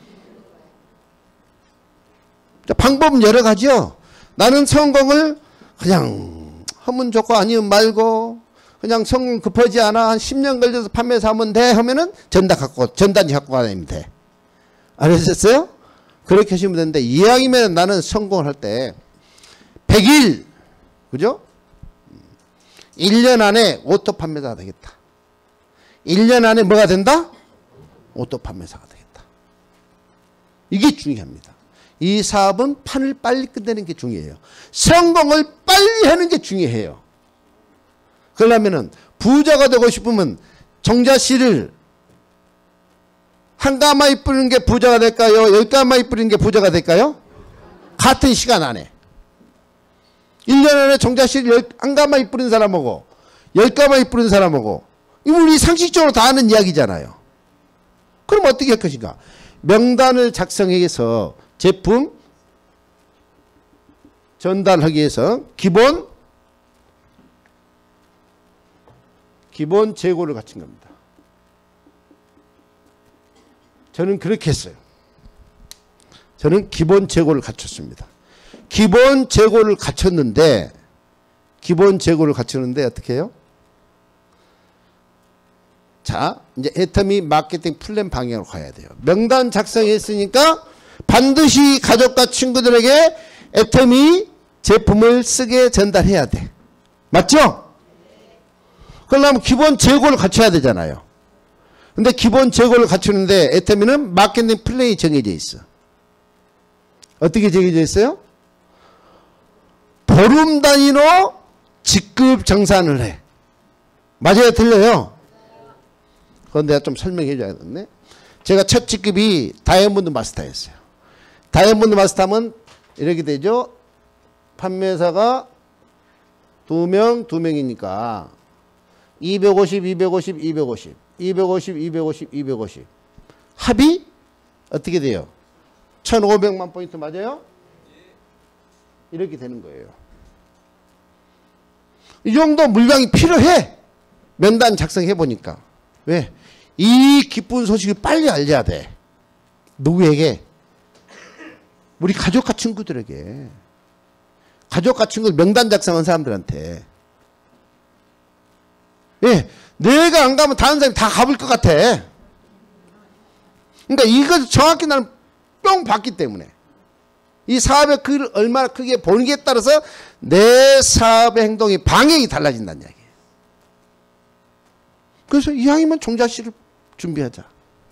방법은 여러 가지요. 나는 성공을 그냥 하면 좋고 아니면 말고, 그냥 성공 급하지 않아. 한 십 년 걸려서 판매해서 하면 돼. 하면은 전단 갖고, 전단지 갖고 가면 돼. 알으셨어요? 그렇게 하시면 되는데, 이왕이면 나는 성공을 할 때, 백 일, 그죠? 일 년 안에 오토 판매사가 되겠다. 일 년 안에 뭐가 된다? 오토 판매사가 되겠다. 이게 중요합니다. 이 사업은 판을 빨리 끝내는 게 중요해요. 성공을 빨리 하는 게 중요해요. 그러려면은 부자가 되고 싶으면 종자씨를 한 가마이 뿌리는 게 부자가 될까요? 열 가마이 뿌리는 게 부자가 될까요? 같은 시간 안에. 일 년 안에 종자씨를 한 가마이 뿌린 사람하고 열 가마이 뿌린 사람하고, 이거 우리 상식적으로 다 아는 이야기잖아요. 그럼 어떻게 할 것인가? 명단을 작성해서 제품 전달하기 위해서 기본 기본 재고를 갖춘 겁니다. 저는 그렇게 했어요. 저는 기본 재고를 갖췄습니다. 기본 재고를 갖췄는데 기본 재고를 갖추는데 어떻게 해요? 자, 이제 애터미 마케팅 플랜 방향으로 가야 돼요. 명단 작성했으니까 반드시 가족과 친구들에게 애터미 제품을 쓰게 전달해야 돼. 맞죠? 그러려면 기본 재고를 갖춰야 되잖아요. 근데 기본 재고를 갖추는데 애터미는 마케팅 플랜이 정해져 있어. 어떻게 정해져 있어요? 보름 단위로 직급 정산을 해. 맞아요? 틀려요? 그건 내가 좀 설명해 줘야겠네. 제가 첫 직급이 다이아몬드 마스터였어요. 다이아몬드 마스터면 이렇게 되죠. 판매사가 두 명, 두 명이니까 이백오십, 이백오십, 이백오십, 이백오십, 이백오십, 이백오십. 합이 어떻게 돼요? 천오백만 포인트 맞아요? 이렇게 되는 거예요. 이 정도 물량이 필요해. 면단 작성해 보니까. 왜? 이 기쁜 소식을 빨리 알려야 돼. 누구에게? 우리 가족과 친구들에게. 가족과 친구들 명단 작성한 사람들한테. 예, 내가 안 가면 다른 사람이 다 가볼 것 같아. 그러니까 이걸 정확히 나는 뿅 봤기 때문에. 이 사업의 그 얼마나 크게 보는기에 따라서 내 사업의 행동이 방향이 달라진다는 이야기예요. 그래서 이왕이면 종자씨를 준비하자.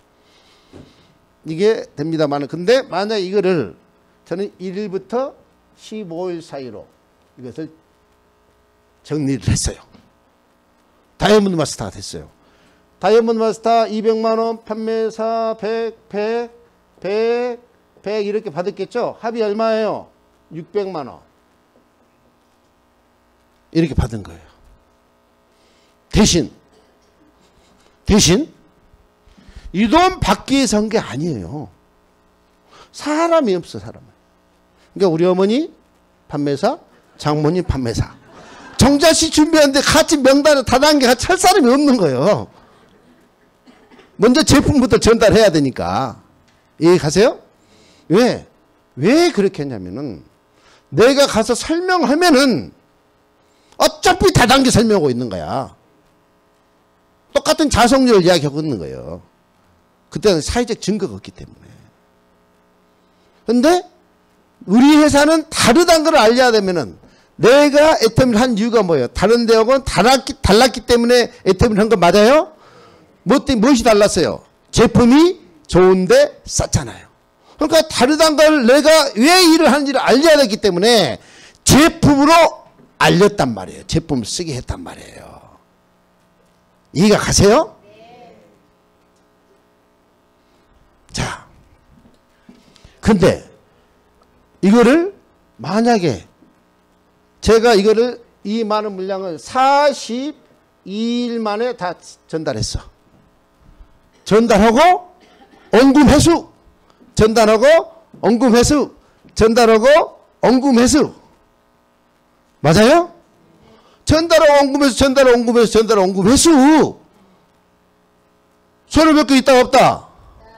이게 됩니다만, 근데 만약 이거를 저는 일 일부터 십오 일 사이로 이것을 정리를 했어요. 다이아몬드 마스터가 됐어요. 다이아몬드 마스터 이백만 원, 판매사 백, 백, 백, 백 이렇게 받았겠죠? 합이 얼마예요? 육백만 원. 이렇게 받은 거예요. 대신 대신 이 돈 받기 위해서 한 게 아니에요. 사람이 없어, 사람은. 그러니까 우리 어머니 판매사, 장모님 판매사. 정자씨 준비하는데 같이 명단을 다단계 같이 할 사람이 없는 거예요. 먼저 제품부터 전달해야 되니까. 이해 가세요? 왜? 왜 그렇게 했냐면은 내가 가서 설명하면은 어차피 다단계 설명하고 있는 거야. 똑같은 자성률을 이야기하고 있는 거예요. 그때는 사회적 증거가 없기 때문에. 근데 우리 회사는 다르다는 걸 알려야 되면은 내가 애터미를 한 이유가 뭐예요? 다른 데하고는 달랐기, 달랐기 때문에 애터미를 한 거 맞아요? 뭐 때문에 무엇이 달랐어요? 제품이 좋은데 쌌잖아요. 그러니까 다르다는 걸 내가 왜 일을 하는지를 알려야 되기 때문에 제품으로 알렸단 말이에요. 제품을 쓰게 했단 말이에요. 이해가 가세요? 네. 자, 근데 이거를 만약에 제가 이거를 이 많은 물량을 사십이 일 만에 다 전달했어. 전달하고 언금 회수, 전달하고 언금 회수, 전달하고 언금 회수. 맞아요? 전달하고 언금 회수, 전달하고 언금 회수, 전달하고 언금 회수. 손을 몇 개 있다 없다?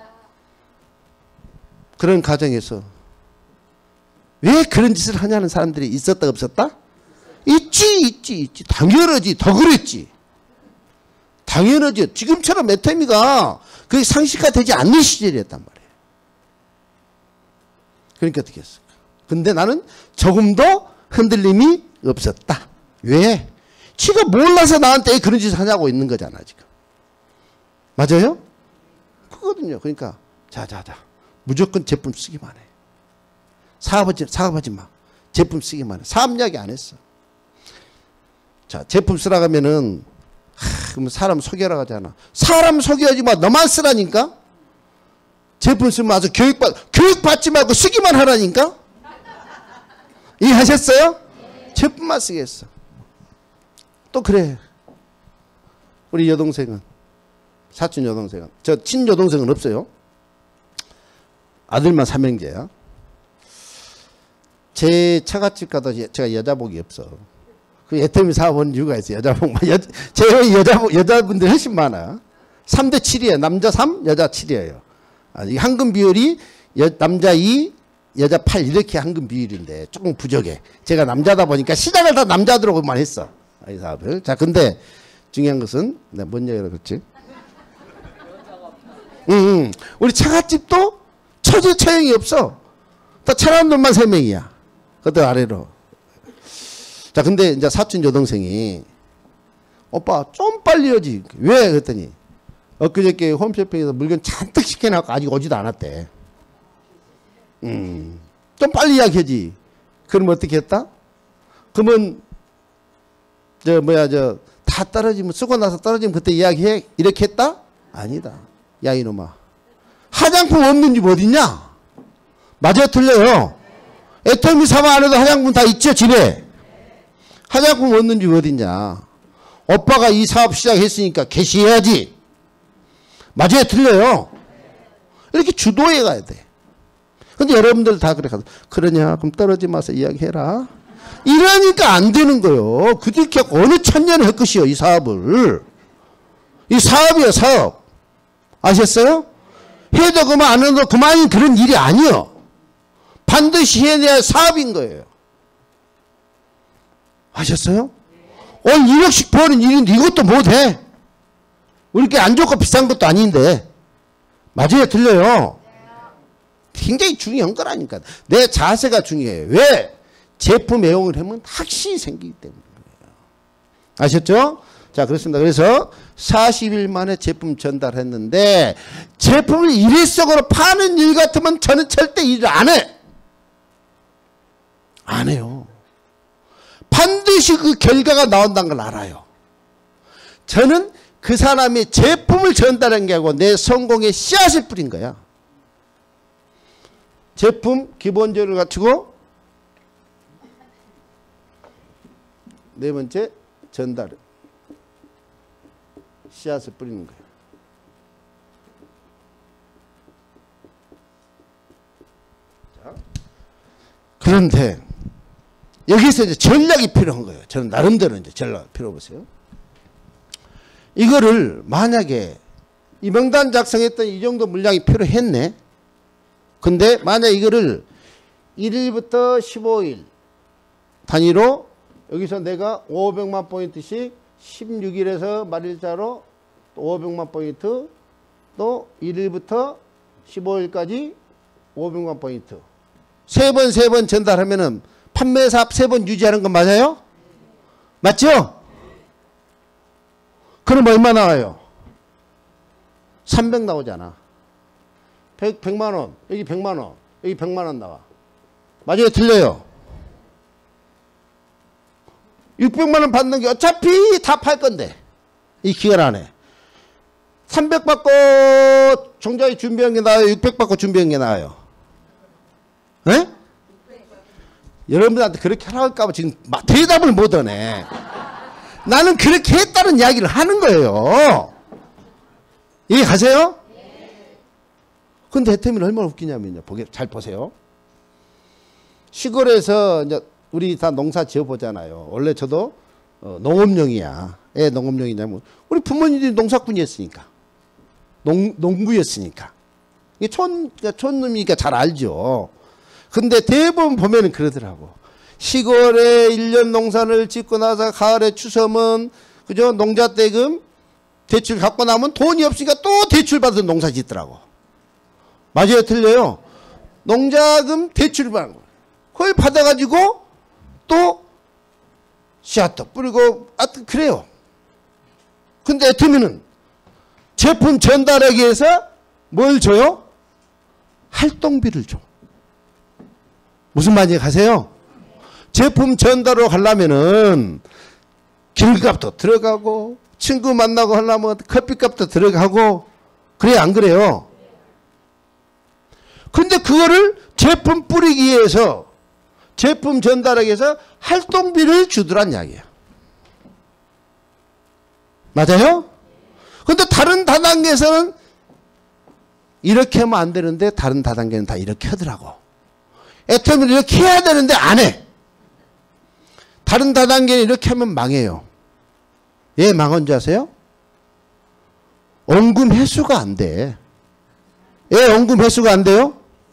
그런 가정에서 왜 그런 짓을 하냐는 사람들이 있었다 없었다? 있지 있지 있지. 당연하지. 더 그랬지. 당연하지. 지금처럼 애터미가 그게 상식화되지 않는 시절이었단 말이에요. 그러니까 어떻게 했을까? 근데 나는 조금도 흔들림이 없었다. 왜? 지가 몰라서 나한테 그런 짓을 하냐고 있는 거잖아 지금. 맞아요? 그거든요. 그러니까 자자자 무조건 제품 쓰기만 해. 사업하지, 사업하지 마. 제품 쓰기만 해. 사업 이야기 안 했어. 자, 제품 쓰라고 하면은, 하, 그러면 사람 속여라 하잖아. 사람 속여야지 마. 너만 쓰라니까? 제품 쓰면 아주 교육받, 교육받지 말고 쓰기만 하라니까? 이해하셨어요? 네. 제품만 쓰게 했어. 또 그래. 우리 여동생은, 사촌 여동생은, 저 친여동생은 없어요. 아들만 삼형제야. 제 처갓집 가도 제가 여자복이 없어. 그 애터미 사업은 이유가 있어요. 여자복만. 여, 제 여자, 여자분들 훨씬 많아. 삼 대 칠이에요. 남자 삼, 여자 칠이에요. 아, 이 황금 비율이 여, 남자 이, 여자 팔 이렇게 황금 비율인데 조금 부족해. 제가 남자다 보니까 시작을 다 남자들하고만 했어. 이 사업을. 자, 근데 중요한 것은, 내가 뭔 얘기를 그랬지? 응, 응. 우리 처갓집도 처제 처형이 없어. 다 차남들만 세 명이야. 그것도 아래로. 자, 근데 이제 사촌 여동생이 오빠 좀 빨리 오지. 왜? 그랬더니 엊그저께 홈쇼핑에서 물건 잔뜩 시켜놓고 아직 오지도 않았대. 음, 좀 빨리 이야기하지. 그럼 어떻게 했다? 그러면 저 뭐야 저 다 떨어지면 쓰고 나서 떨어지면 그때 이야기해. 이렇게 했다? 아니다. 야 이놈아. 화장품 없는 집 어딨냐? 맞아요 틀려요? 애터미 사면 안 해도 화장품 다 있죠 집에? 화장품 없는 집 어딨냐? 오빠가 이 사업 시작했으니까 개시해야지. 맞아요? 틀려요? 이렇게 주도해 가야 돼. 근데 여러분들 다 그래. 그러냐? 그럼 떨어지 마서 이야기해라. 이러니까 안 되는 거예요. 그들께 어느 천년을 할 것이요, 이 사업을. 이 사업이요, 사업. 아셨어요? 해도 그만, 안 해도 그만인 그런 일이 아니요. 반드시 해내야 할 사업인 거예요. 아셨어요? 오늘 일억씩 버는 일인데 이것도 못해. 우리께 안 좋고 비싼 것도 아닌데. 맞아요? 틀려요? 굉장히 중요한 거라니까. 내 자세가 중요해요. 왜? 제품 애용을 하면 확신이 생기기 때문에 그래요. 아셨죠? 자, 그렇습니다. 그래서 사십 일 만에 제품 전달했는데 제품을 일회성으로 파는 일 같으면 저는 절대 일을 안 해. 안 해요. 반드시 그 결과가 나온다는 걸 알아요. 저는 그 사람이 제품을 전달한 게 아니고 내 성공의 씨앗을 뿌린 거야. 제품 기본적으로 갖추고 네 번째 전달 씨앗을 뿌리는 거예요. 자, 그런데 여기서 이제 전략이 필요한 거예요. 저는 나름대로 이제 전략 필요 보세요. 이거를 만약에 이 명단 작성했던 이 정도 물량이 필요했네. 근데 만약 이거를 일 일부터 십오 일 단위로 여기서 내가 오백만 포인트씩 십육 일에서 말일자로 또 오백만 포인트 또 일 일부터 십오 일까지 오백만 포인트 세 번 세 번 전달하면은 판매사업 세 번 유지하는 건 맞아요? 맞죠? 그럼 얼마 나와요? 삼백 나오잖아. 백, 백만 원, 여기 백만 원, 여기 백만 원 나와. 맞아요? 틀려요? 육백만 원 받는 게 어차피 다 팔 건데. 이 기간 안에. 삼백 받고 종자에 준비한 게 나와요? 육백 받고 준비한 게 나와요? 예? 여러분들한테 그렇게 하라고 할까봐 지금 막 대답을 못 하네. 나는 그렇게 했다는 이야기를 하는 거예요. 이해 가세요? 근데 해태민은 얼마나 웃기냐면요. 보게, 잘 보세요. 시골에서 이제 우리 다 농사 지어 보잖아요. 원래 저도 어, 농업용이야. 왜 농업용이냐면 우리 부모님들이 농사꾼이었으니까. 농, 농부였으니까. 이게 촌, 촌놈이니까 잘 알죠. 근데 대부분 보면은 그러더라고. 시골에 일 년 농사를 짓고 나서 가을에 추석은 그죠? 농자대금 대출 갖고 나면 돈이 없으니까 또 대출 받은 농사 짓더라고. 맞아요? 틀려요? 농자금 대출 받는 거. 그걸 받아가지고 또 씨앗도 뿌리고 아 그래요. 근데 애터미는 제품 전달하기 위해서 뭘 줘요? 활동비를 줘. 무슨 말인지 가세요? 제품 전달로 가려면은 길값도 들어가고 친구 만나고 하려면 커피값도 들어가고 그래 안 그래요? 근데 그거를 제품 뿌리기 위해서 제품 전달하기 위해서 활동비를 주더란 이야기야. 맞아요? 근데 다른 다단계에서는 이렇게 하면 안 되는데 다른 다단계는 다 이렇게 하더라고. 애터미는 이렇게 해야 되는데 안 해. 다른 다단계는 이렇게 하면 망해요. 왜 망한 줄 아세요? 원금 회수가 안 돼. 왜 원금 회수가 안 돼요?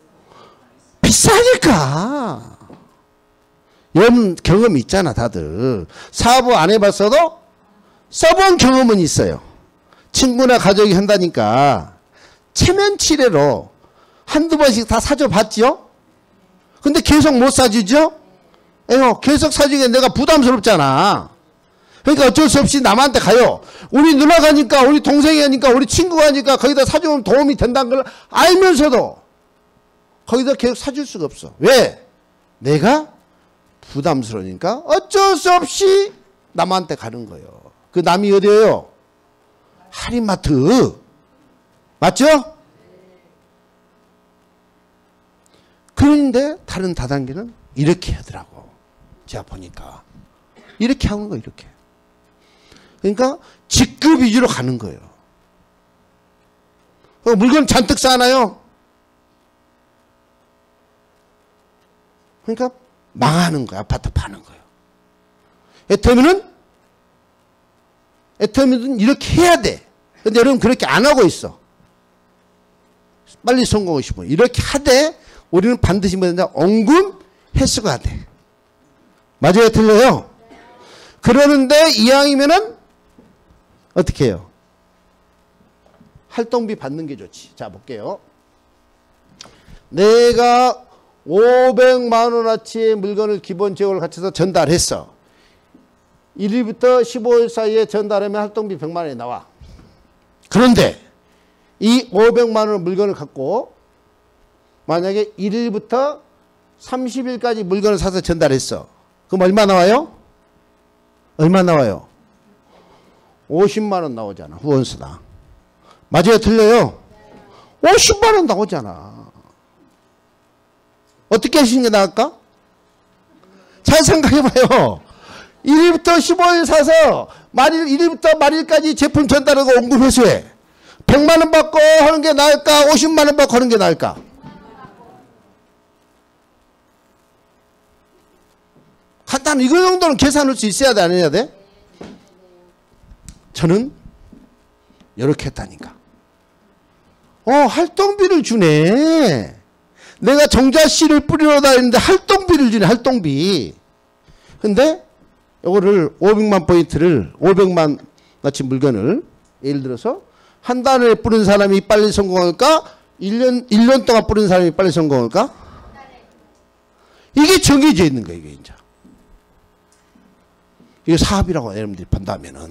비싸니까. 이런 경험이 있잖아 다들. 사업 안 해봤어도 써본 경험은 있어요. 친구나 가족이 한다니까 체면치레로 한두 번씩 다 사줘 봤죠? 근데 계속 못 사주죠? 에요, 계속 사주기엔 내가 부담스럽잖아. 그러니까 어쩔 수 없이 남한테 가요. 우리 누나 가니까, 우리 동생이 하니까, 우리 친구가 하니까 거기다 사주면 도움이 된다는 걸 알면서도 거기다 계속 사줄 수가 없어. 왜? 내가 부담스러우니까 어쩔 수 없이 남한테 가는 거예요. 그 남이 어디예요? 할인마트. 맞죠? 그런데 다른 다단계는 이렇게 하더라고. 제가 보니까. 이렇게 하는 거 이렇게. 그러니까 직급 위주로 가는 거예요. 물건 잔뜩 쌓아놔요. 그러니까 망하는 거야. 아파트 파는 거예요. 애터미는 애터미는 이렇게 해야 돼. 근데 여러분 그렇게 안 하고 있어. 빨리 성공하고 싶어. 이렇게 하되 우리는 반드시 뭐냐 엉금 해수가 돼. 맞아요? 틀려요? 그러는데 이왕이면은 어떻게 해요? 활동비 받는 게 좋지. 자 볼게요. 내가 오백만 원어치의 물건을 기본 재고를 갖춰서 전달했어. 일 일부터 십오 일 사이에 전달하면 활동비 백만 원이 나와. 그런데 이 오백만 원 물건을 갖고 만약에 일 일부터 삼십 일까지 물건을 사서 전달했어. 그럼 얼마 나와요? 얼마 나와요? 오십만 원 나오잖아. 후원수당. 맞아요? 틀려요? 오십만 원 나오잖아. 어떻게 하시는 게 나을까? 잘 생각해봐요. 일 일부터 십오 일 사서 말일 일 일부터 말일까지 제품 전달하고 원금 회수해. 백만 원 받고 하는 게 나을까? 오십만 원 받고 하는 게 나을까? 간단 이거 정도는 계산할 수 있어야 돼, 안 해야 돼? 저는 이렇게 했다니까. 어, 활동비를 주네. 내가 정자씨를 뿌리러 다니는데 활동비를 주네, 활동비. 근데 이거를 오백만 포인트를 오백만 나치 물건을 예를 들어서 한 달에 뿌린 사람이 빨리 성공할까? 일 년, 일 년 동안 뿌린 사람이 빨리 성공할까? 이게 정해져 있는 거예요, 이게 이제. 이게 사업이라고 여러분들이 본다면은.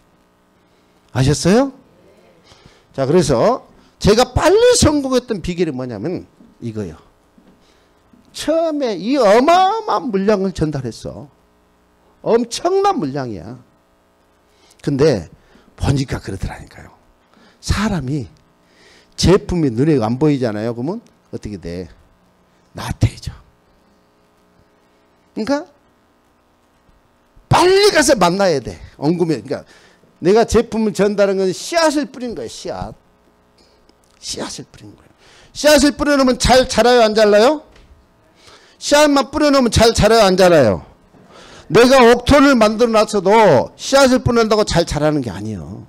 아셨어요? 자, 그래서 제가 빨리 성공했던 비결이 뭐냐면 이거요. 처음에 이 어마어마한 물량을 전달했어. 엄청난 물량이야. 근데 보니까 그러더라니까요. 사람이 제품이 눈에 안 보이잖아요. 그러면 어떻게 돼? 나태해져. 그러니까 빨리 가서 만나야 돼. 엉금해. 그러니까 내가 제품을 전달한 건 씨앗을 뿌린 거예요. 씨앗. 씨앗을 뿌린 거예요. 씨앗을 뿌려놓으면 잘 자라요? 안 자라요? 씨앗만 뿌려놓으면 잘 자라요? 안 자라요? 내가 옥토를 만들어 놨어도 씨앗을 뿌린다고 잘 자라는 게 아니에요.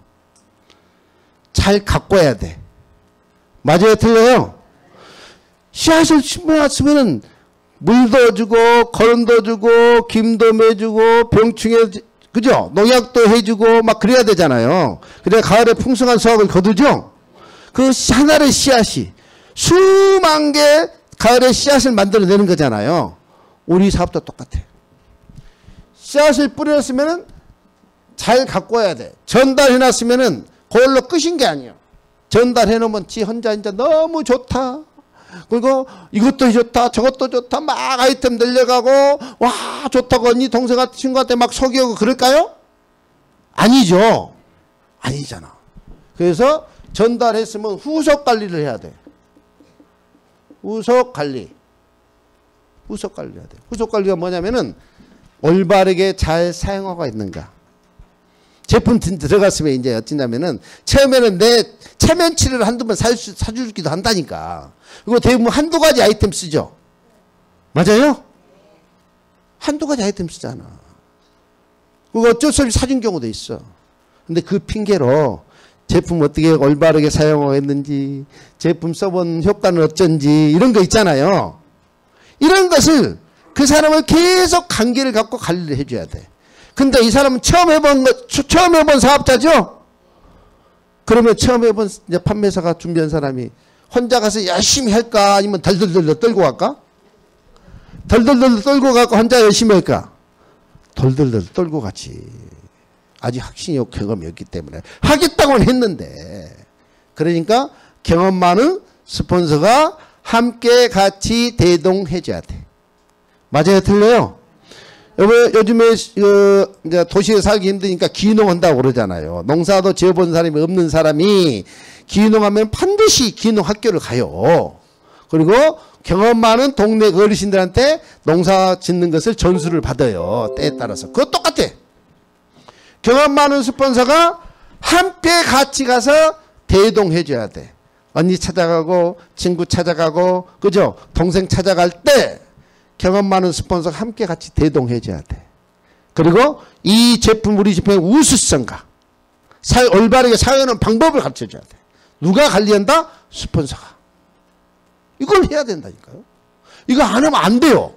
잘 가꿔야 돼. 맞아요? 틀려요? 씨앗을 심어놨으면 물도 주고 거름도 주고 김도 매주고 병충해 그죠? 농약도 해주고 막 그래야 되잖아요. 그래야 가을에 풍성한 수확을 거두죠. 그 하나의 씨앗이 수만 개 가을에 씨앗을 만들어내는 거잖아요. 우리 사업도 똑같아. 씨앗을 뿌렸으면 잘 가꿔야 돼. 전달해놨으면 그걸로 끝인 게 아니에요. 전달해놓으면 지 혼자 이제 너무 좋다. 그리고 이것도 좋다 저것도 좋다 막 아이템 늘려가고 와 좋다고 언니 동생한테 친구한테 막 소개하고 그럴까요? 아니죠. 아니잖아. 그래서 전달했으면 후속 관리를 해야 돼. 후속 관리. 후속 관리 해야 돼. 후속 관리가 뭐냐면은 올바르게 잘 사용하고 있는가. 제품 들어갔으면 이제 어찌냐면은 처음에는 내 체면치를 한두 번 사주기도 한다니까. 그리고 대부분 한두 가지 아이템 쓰죠. 맞아요? 한두 가지 아이템 쓰잖아. 그거 어쩔 수 없이 사준 경우도 있어. 근데 그 핑계로 제품 어떻게 올바르게 사용하고 있는지, 제품 써본 효과는 어쩐지 이런 거 있잖아요. 이런 것을 그 사람을 계속 관계를 갖고 관리를 해줘야 돼. 근데 이 사람은 처음 해본 거, 처음 해본 사업자죠? 그러면 처음 해본 이제 판매사가 준비한 사람이 혼자 가서 열심히 할까? 아니면 덜덜덜 떨고 갈까? 덜덜덜 떨고 가고 혼자 열심히 할까? 덜덜덜 떨고 가지. 아직 확신이 경험이 없기 때문에. 하겠다고는 했는데. 그러니까 경험 많은 스폰서가 함께 같이 대동해줘야 돼. 맞아요? 틀려요? 요즘에 어, 이제 도시에 살기 힘드니까 기농한다고 그러잖아요. 농사도 지어본 사람이 없는 사람이 기농하면 반드시 기농학교를 가요. 그리고 경험 많은 동네 어르신들한테 농사 짓는 것을 전수를 받아요. 때에 따라서. 그거 똑같아. 경험 많은 스폰서가 함께 같이 가서 대동해줘야 돼. 언니 찾아가고 친구 찾아가고 그죠? 동생 찾아갈 때 경험 많은 스폰서가 함께 같이 대동해줘야 돼. 그리고 이 제품 우리 제품의 우수성과 사, 올바르게 사용하는 방법을 가르쳐줘야 돼. 누가 관리한다? 스폰서가. 이걸 해야 된다니까요. 이거 안 하면 안 돼요.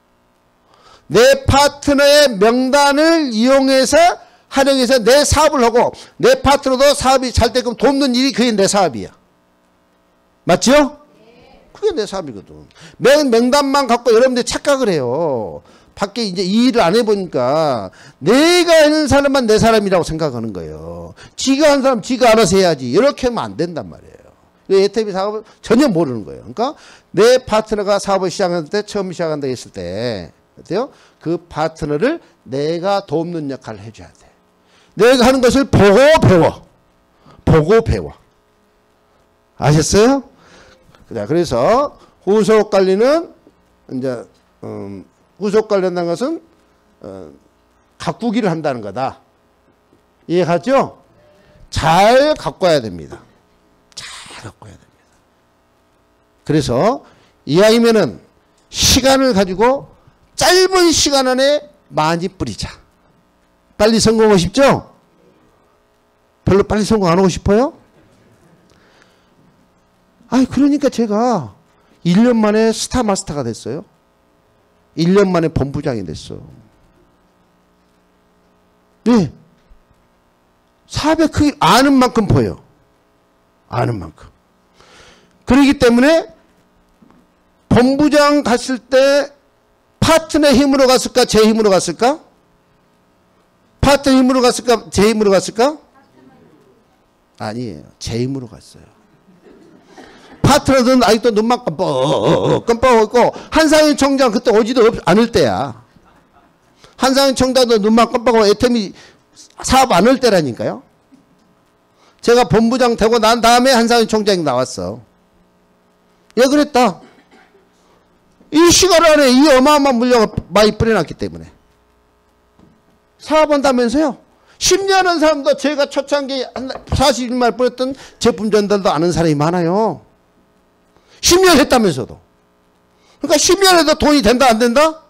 내 파트너의 명단을 이용해서 활용해서 내 사업을 하고 내 파트너도 사업이 잘 되게끔 돕는 일이 그게 내 사업이야. 맞죠? 그게 내 사업이거든. 명, 명단만 갖고 여러분들이 착각을 해요. 밖에 이제 이 일을 안 해보니까 내가 하는 사람만 내 사람이라고 생각하는 거예요. 지가 한 사람 지가 알아서 해야지. 이렇게 하면 안 된단 말이에요. 에이티비 사업을 전혀 모르는 거예요. 그러니까 내 파트너가 사업을 시작할 때 처음 시작한다 했을 때 어때요? 그 파트너를 내가 돕는 역할을 해줘야 돼. 내가 하는 것을 보고 배워. 보고 배워. 아셨어요? 그래서 후속 관리는 이제 음, 후속 관리한다는 것은 어, 가꾸기를 한다는 거다. 이해가죠? 잘 가꿔야 됩니다. 잘 가꿔야 됩니다. 그래서 이왕이면은 시간을 가지고 짧은 시간 안에 많이 뿌리자. 빨리 성공하고 싶죠? 별로 빨리 성공 안 하고 싶어요? 아니 그러니까 제가 일 년 만에 스타 마스터가 됐어요. 일 년 만에 본부장이 됐어. 네. 사업의 크기 아는 만큼 보여. 아는 만큼. 그렇기 때문에 본부장 갔을 때 파트너의 힘으로 갔을까? 제 힘으로 갔을까? 파트너 힘으로 갔을까? 제 힘으로 갔을까? 아니에요. 제 힘으로 갔어요. 파트너들은 아직도 눈만 깜빡 깜빡하고 있고 한상현 총장 그때 오지도 않을 때야. 한상현 총장도 눈만 깜빡하고 애템이 사업 안 할 때라니까요. 제가 본부장 되고 난 다음에 한상현 총장이 나왔어. 왜 그랬다? 이 시간 안에 이 어마어마한 물량을 많이 뿌려놨기 때문에. 사업한다면서요? 십 년 한 사람도 제가 초창기 사십일만 뿌렸던 제품 전달도 아는 사람이 많아요. 십 년 했다면서도. 그러니까 십 년 해도 돈이 된다 안 된다?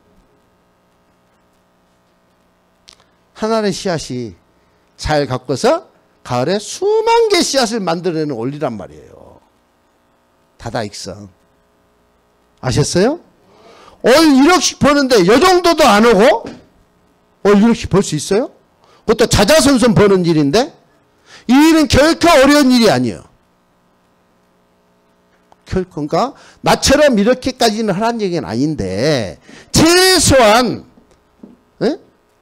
하나의 씨앗이 잘 가꿔서 가을에 수만 개 씨앗을 만들어내는 원리란 말이에요. 다다익선. 아셨어요? 월 일억씩 버는데 이 정도도 안 오고 월 일억씩 벌 수 있어요? 그것도 자자손손 버는 일인데 이 일은 결코 어려운 일이 아니에요. 결코 그러니까 나처럼 이렇게까지는 하라는 얘기는 아닌데 최소한 에?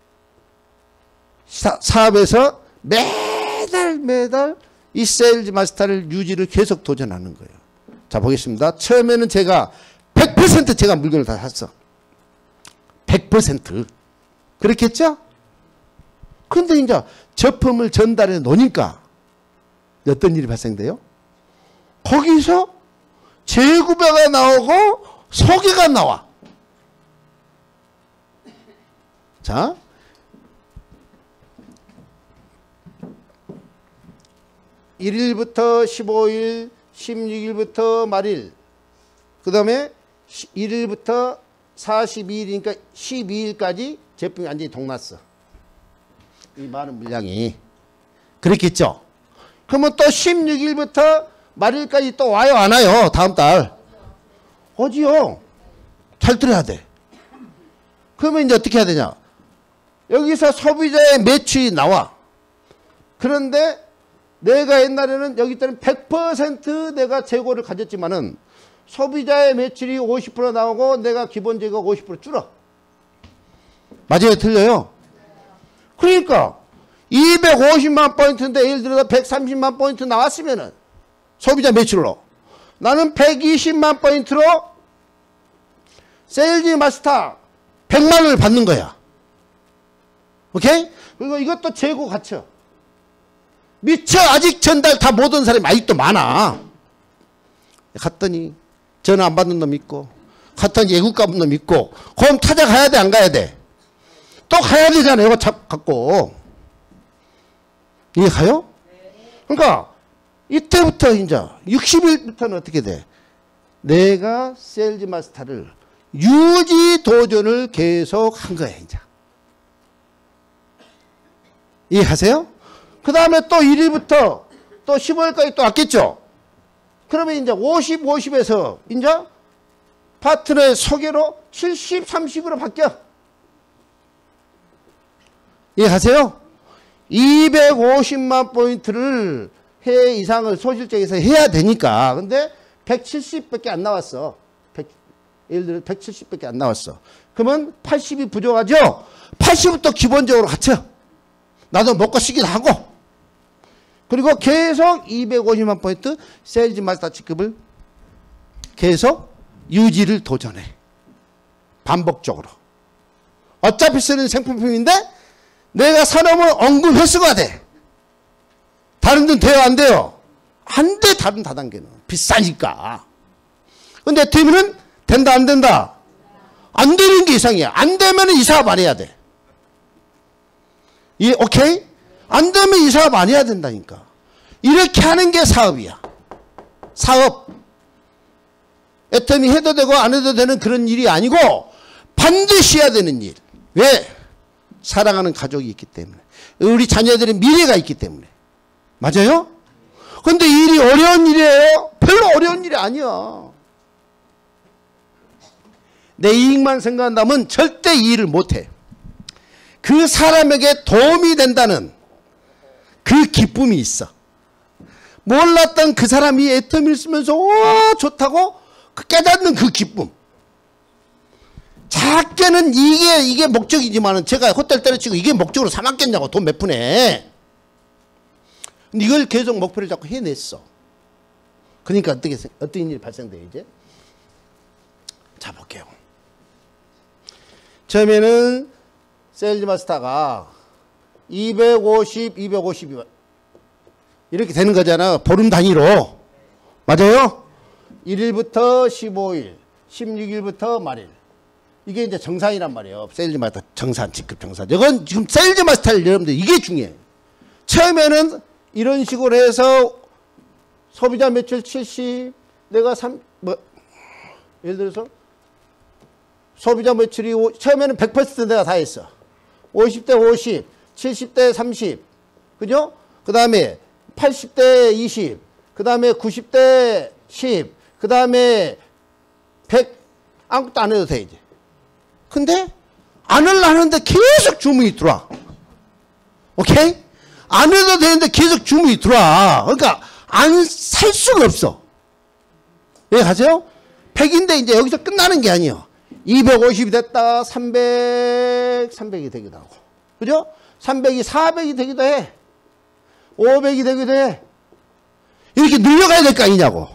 사, 사업에서 매달 매달 이 세일즈 마스터를 유지를 계속 도전하는 거예요. 자 보겠습니다. 처음에는 제가 백 퍼센트 제가 물건을 다 샀어. 백 퍼센트. 그렇겠죠? 근데 이제 제품을 전달해 놓으니까 어떤 일이 발생돼요? 거기서 재구매가 나오고 소개가 나와. 자, 일 일부터 십오 일, 십육 일부터 말일, 그 다음에 일 일부터 사십이 일이니까 십이 일까지 제품이 완전히 동났어. 이 많은 물량이. 그렇겠죠? 그러면 또 십육 일부터 말일까지 또 와요, 안 와요? 다음 달. 오지요. 잘 들어야 돼. 그러면 이제 어떻게 해야 되냐? 여기서 소비자의 매출이 나와. 그런데 내가 옛날에는 여기 때는 백 퍼센트 내가 재고를 가졌지만은 소비자의 매출이 오십 퍼센트 나오고 내가 기본 재고가 오십 퍼센트 줄어. 맞아요? 틀려요? 그러니까 이백오십만 포인트인데 예를 들어서 백삼십만 포인트 나왔으면은 소비자 매출로 나는 백이십만 포인트로 세일즈 마스터 백만 원을 받는 거야. 오케이? 그리고 이것도 재고 갖춰. 미처 아직 전달 다 못 온 사람이 아직도 많아. 갔더니 전화 안 받는 놈 있고 갔더니 예국 가본 놈 있고 그럼 찾아가야 돼 안 가야 돼? 또 가야 되잖아. 이거 갖고. 이해가요? 그러니까 이때부터 이제 육십 일부터는 어떻게 돼? 내가 세일즈 마스터를 유지 도전을 계속 한 거야 이제. 이해하세요? 그 다음에 또 일 일부터 또 십오 일까지 또 왔겠죠? 그러면 이제 오십, 오십에서 이제 파트너의 소개로 칠십, 삼십으로 바뀌어. 이해하세요? 이백오십만 포인트를 해 이상을 소실적에서 해야 되니까. 근데 백칠십밖에 안 나왔어. 백, 예를 들어 백칠십밖에 안 나왔어. 그러면 팔십이 부족하죠? 팔십부터 기본적으로 갖춰. 나도 먹고 쉬기도 하고. 그리고 계속 이백오십만 포인트 세일즈 마스터 직급을 계속 유지를 도전해. 반복적으로. 어차피 쓰는 생필품인데 내가 사놓으면 언급 횟수가 돼. 다른 데는 돼요, 안 돼요? 안 돼, 다른 다단계는. 비싸니까. 근데 되면은 된다, 안 된다? 안 되는 게 이상이야. 안 되면 이 사업 안 해야 돼. 이, 오케이? 안 되면 이 사업 안 해야 된다니까. 이렇게 하는 게 사업이야. 사업. 애터미 해도 되고 안 해도 되는 그런 일이 아니고 반드시 해야 되는 일. 왜? 사랑하는 가족이 있기 때문에. 우리 자녀들의 미래가 있기 때문에. 맞아요? 근데 일이 어려운 일이에요? 별로 어려운 일이 아니야. 내 이익만 생각한다면 절대 이 일을 못해. 그 사람에게 도움이 된다는 그 기쁨이 있어. 몰랐던 그 사람이 애터미를 쓰면서 오 좋다고 깨닫는 그 기쁨. 작게는 이게 이게 목적이지만은 제가 호텔 때려치고 이게 목적으로 삼았겠냐고. 돈 몇 푼에. 근데 이걸 계속 목표를 잡고 해냈어. 그러니까 어떻게 어떤 일이 발생돼요 이제? 자 볼게요. 처음에는 세일즈 마스터가 이백오십, 이백오십 이렇게 되는 거잖아. 보름 단위로. 맞아요? 일 일부터 십오 일, 십육 일부터 말일. 이게 이제 정산이란 말이에요. 세일즈 마스터 정산, 직급 정산. 이건 지금 세일즈 마스터를 여러분들 이게 중요해요. 처음에는 이런 식으로 해서 소비자 매출 칠십, 내가 삼, 뭐, 예를 들어서 소비자 매출이 오, 처음에는 백 퍼센트 내가 다 했어. 오십 대 오십, 칠십 대 삼십, 그죠? 그 다음에 팔십 대 이십, 그 다음에 구십 대 십, 그 다음에 백, 아무것도 안 해도 돼, 이제. 근데, 안 하려 하는데 계속 주문이 들어와. 오케이? 안 해도 되는데 계속 주문이 들어와. 그러니까, 안 살 수가 없어. 왜 가세요? 백인데 이제 여기서 끝나는 게 아니에요. 이백오십이 됐다, 삼백, 삼백이 되기도 하고. 그죠? 삼백이 사백이 되기도 해. 오백이 되기도 해. 이렇게 늘려가야 될 거 아니냐고.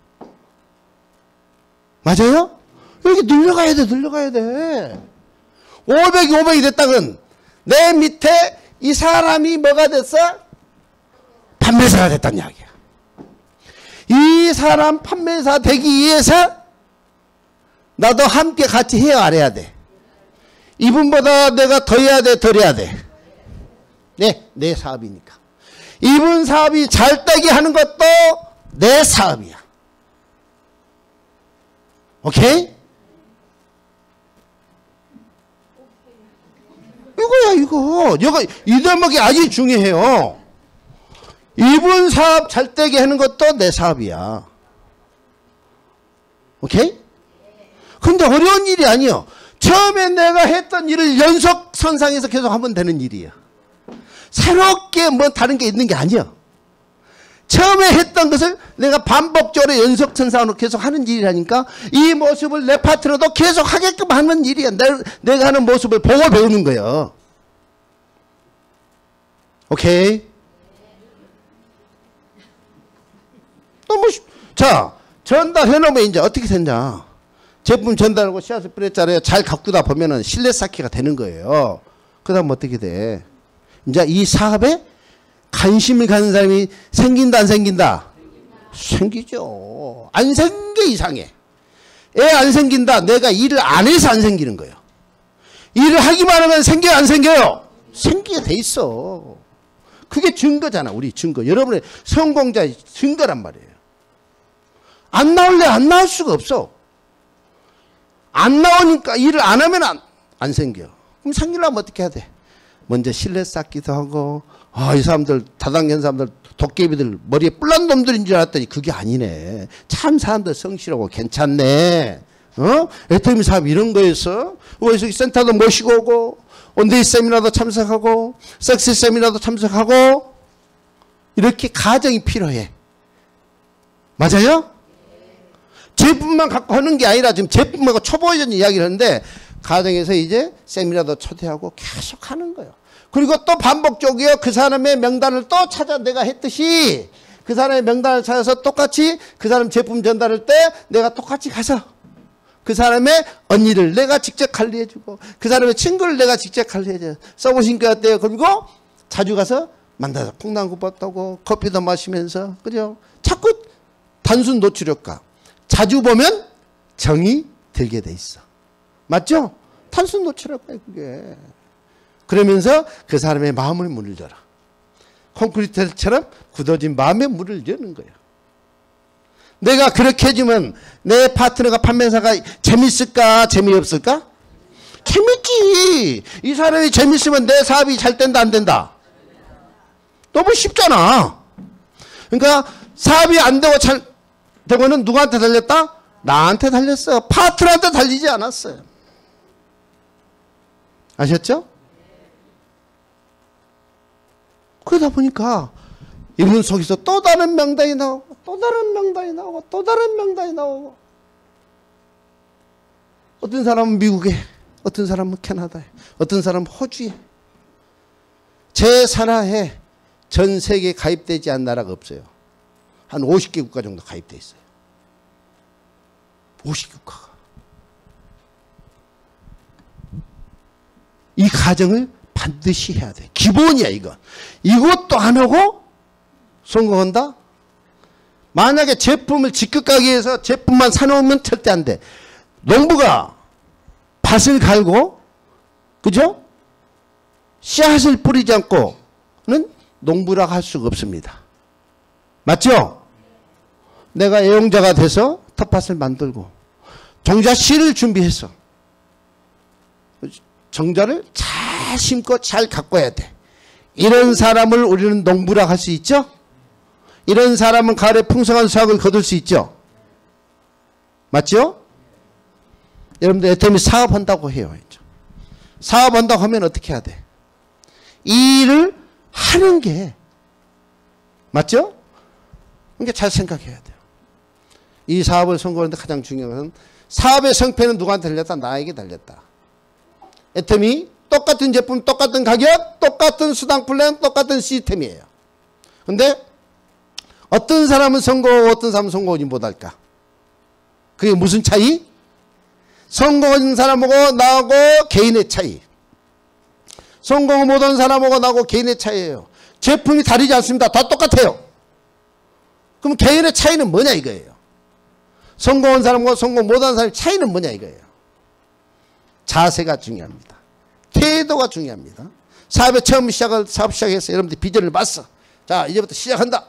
맞아요? 이렇게 늘려가야 돼, 늘려가야 돼. 오백이, 오백이 됐다면 내 밑에 이 사람이 뭐가 됐어? 판매사가 됐다는 이야기야. 이 사람 판매사 되기 위해서 나도 함께 같이 해야 안 해야 돼. 이분보다 내가 더 해야 돼, 덜 해야 돼. 네, 내 사업이니까. 이분 사업이 잘 되게 하는 것도 내 사업이야. 오케이? 이거야, 이거. 이거, 이 대목이 아주 중요해요. 이분 사업 잘 되게 하는 것도 내 사업이야. 오케이? 근데 어려운 일이 아니요. 처음에 내가 했던 일을 연속선상에서 계속 하면 되는 일이야. 새롭게 뭐 다른 게 있는 게 아니야. 처음에 했던 것을 내가 반복적으로 연속선상으로 계속 하는 일이라니까 이 모습을 내 파트너도 계속 하게끔 하는 일이야. 내, 내가 하는 모습을 보고 배우는 거예요. 오케이? 너무 쉽... 자, 전달해놓으면 이제 어떻게 됐냐. 제품 전달하고 씨앗을 뿌렸잖아요. 잘 가꾸다 보면은 신뢰 쌓기가 되는 거예요. 그 다음 어떻게 돼? 이제 이 사업에 관심을 가는 사람이 생긴다, 안 생긴다? 생기죠. 안 생겨 이상해. 애 안 생긴다. 내가 일을 안 해서 안 생기는 거예요. 일을 하기만 하면 생겨요, 안 생겨요? 생기게 돼 있어. 그게 증거잖아. 우리 증거. 여러분의 성공자의 증거란 말이에요. 안 나올래 안 나올 수가 없어. 안 나오니까 일을 안 하면 안, 안 생겨. 그럼 생기려면 어떻게 해야 돼? 먼저 신뢰 쌓기도 하고, 아, 이 사람들, 다단계 사람들, 도깨비들, 머리에 뿔난 놈들인 줄 알았더니 그게 아니네. 참 사람들 성실하고 괜찮네. 어? 애터미 사업 이런 거에서, 어디서 센터도 모시고 오고, 원데이 세미나도 참석하고, 섹스 세미나도 참석하고, 이렇게 가정이 필요해. 맞아요? 제품만 갖고 하는 게 아니라 지금 제품하고 초보전 이야기를 하는데, 가정에서 이제 세미나도 초대하고 계속 하는 거예요. 그리고 또 반복적이요. 그 사람의 명단을 또 찾아 내가 했듯이 그 사람의 명단을 찾아서 똑같이 그 사람 제품 전달할 때 내가 똑같이 가서 그 사람의 언니를 내가 직접 관리해주고 그 사람의 친구를 내가 직접 관리해줘. 써보신 것 같아요. 그리고 자주 가서 만나서 콩나물국밥 떠고 커피도 마시면서 그죠? 자꾸 단순 노출효과. 자주 보면 정이 들게 돼 있어. 맞죠? 단순 노출효과예요 그게. 그러면서 그 사람의 마음을 문을 열어. 콘크리트처럼 굳어진 마음의 문을 여는 거예요. 내가 그렇게 해주면 내 파트너가 판매사가 재밌을까 재미없을까? 재밌지. 이 사람이 재밌으면 내 사업이 잘 된다 안 된다? 너무 쉽잖아. 그러니까 사업이 안 되고 잘 되고는 누구한테 달렸다? 나한테 달렸어요. 파트너한테 달리지 않았어요. 아셨죠? 그러다 보니까 이분 속에서 또 다른 명단이 나오고 또 다른 명단이 나오고 또 다른 명단이 나오고 어떤 사람은 미국에 어떤 사람은 캐나다에 어떤 사람은 호주에 제산하에 전 세계에 가입되지 않은 나라가 없어요. 한 오십 개 국가 정도 가입되어 있어요. 오십 개 국가가. 이 가정을 반드시 해야 돼. 기본이야 이거. 이것도 안 하고 성공한다? 만약에 제품을 직급 가게에서 제품만 사놓으면 절대 안 돼. 농부가 밭을 갈고 그죠? 씨앗을 뿌리지 않고는 농부라고 할 수가 없습니다. 맞죠? 내가 애용자가 돼서 텃밭을 만들고 정자 씨를 준비해서 정자를 잘 심고 잘 가꿔야 돼. 이런 사람을 우리는 농부라고 할 수 있죠? 이런 사람은 가을에 풍성한 수확을 거둘 수 있죠? 맞죠? 여러분들 애터미 사업한다고 해요. 사업한다고 하면 어떻게 해야 돼? 이 일을 하는 게 맞죠? 그러니까 잘 생각해야 돼요. 이 사업을 성공하는데 가장 중요한 것은 사업의 성패는 누구한테 달렸다? 나에게 달렸다. 애터미 똑같은 제품, 똑같은 가격, 똑같은 수당 플랜, 똑같은 시스템이에요. 근데 어떤 사람은 성공하고 어떤 사람은 성공하지 못할까? 그게 무슨 차이? 성공한 사람하고 나하고 개인의 차이. 성공 못한 사람하고 나하고 개인의 차이예요. 제품이 다르지 않습니다. 다 똑같아요. 그럼 개인의 차이는 뭐냐 이거예요. 성공한 사람과 성공 못한 사람의 차이는 뭐냐 이거예요. 자세가 중요합니다. 태도가 중요합니다. 사업에 처음 시작을, 사업 시작해서 여러분들 비전을 봤어. 자, 이제부터 시작한다.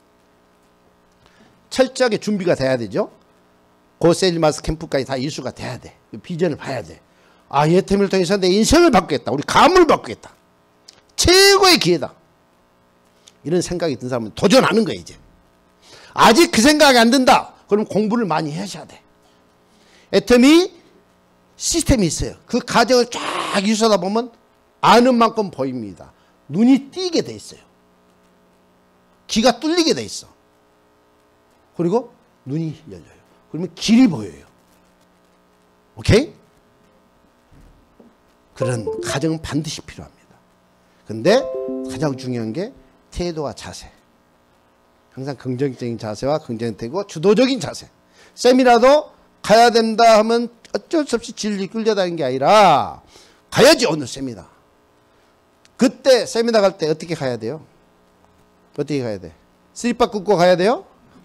철저하게 준비가 돼야 되죠. 고 세일마스 캠프까지 다 이수가 돼야 돼. 비전을 봐야 돼. 아, 이 애터미를 통해서 내 인생을 바꾸겠다. 우리 가문을 바꾸겠다. 최고의 기회다. 이런 생각이 든 사람은 도전하는 거야 이제. 아직 그 생각이 안 든다. 그럼 공부를 많이 하셔야 돼. 애터미 시스템이 있어요. 그 과정을 쫙 유서다 보면 아는 만큼 보입니다. 눈이 띄게 돼 있어요. 귀가 뚫리게 돼 있어. 그리고 눈이 열려요. 그러면 길이 보여요. 오케이? 그런 과정은 반드시 필요합니다. 근데 가장 중요한 게 태도와 자세. 항상 긍정적인 자세와 긍정되고 주도적인 자세. 세미나도 가야 된다 하면 어쩔 수 없이 질질 끌려다니는 게 아니라 가야지. 오늘 세미나. 그때 세미나 갈 때 어떻게 가야 돼요? 어떻게 가야 돼? 슬립박 굽고 가야 돼요?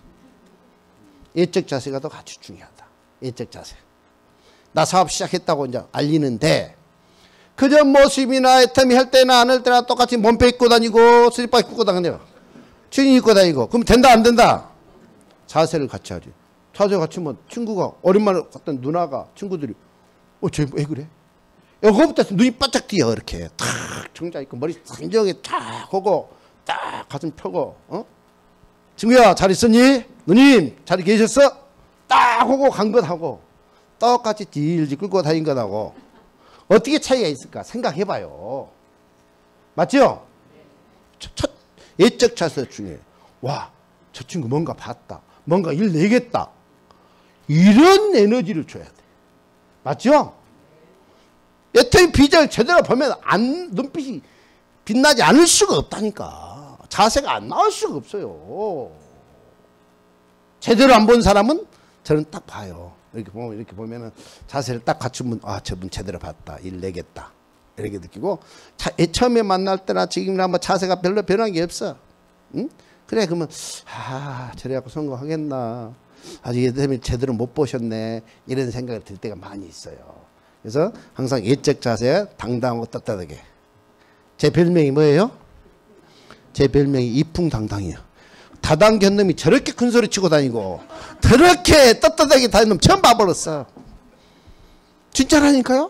예적 자세가 더 아주 중요하다. 예적 자세. 나 사업 시작했다고 이제 알리는데 그저 모습이나 애터미 할 때나 안 할 때나 똑같이 몸빼 입고 다니고 슬리퍼 입고 다니고 추리 입고 다니고 그럼 된다 안 된다? 자세를 같이 하지. 자세 같이 하면 친구가 오랜만에 갔던 누나가 친구들이 어, 쟤 왜 그래? 여기부터 눈이 바짝 띄어 이렇게 탁 정자 있고 머리 상정에 탁 하고 딱 가슴 펴고 어? 친구야 잘 있었니? 누님 잘 계셨어? 딱 하고 간 것하고 똑같이 질질 끌고 다닌 것하고 어떻게 차이가 있을까 생각해봐요. 맞죠? 첫 예적 자세 중에 와 저 친구 뭔가 봤다. 뭔가 일 내겠다. 이런 에너지를 줘야 돼. 맞죠? 여태 비전을 제대로 보면 안, 눈빛이 빛나지 않을 수가 없다니까. 자세가 안 나올 수가 없어요. 제대로 안 본 사람은 저는 딱 봐요. 이렇게 보면, 이렇게 보면은 자세를 딱 갖추면, 아, 저분 제대로 봤다. 일 내겠다. 이렇게 느끼고, 자, 처음에 만날 때나 지금이나 뭐 자세가 별로 변한 게 없어. 응? 그래, 그러면, 아, 저래갖고 성공하겠나. 아직 얘들 제대로 못 보셨네. 이런 생각이 들 때가 많이 있어요. 그래서 항상 예적 자세, 당당하고 떳떳하게. 제 별명이 뭐예요? 제 별명이 이풍당당이요. 다단견 놈이 저렇게 큰 소리 치고 다니고 저렇게 떳떳하게 다니는 놈 처음 봐버렸어. 진짜라니까요?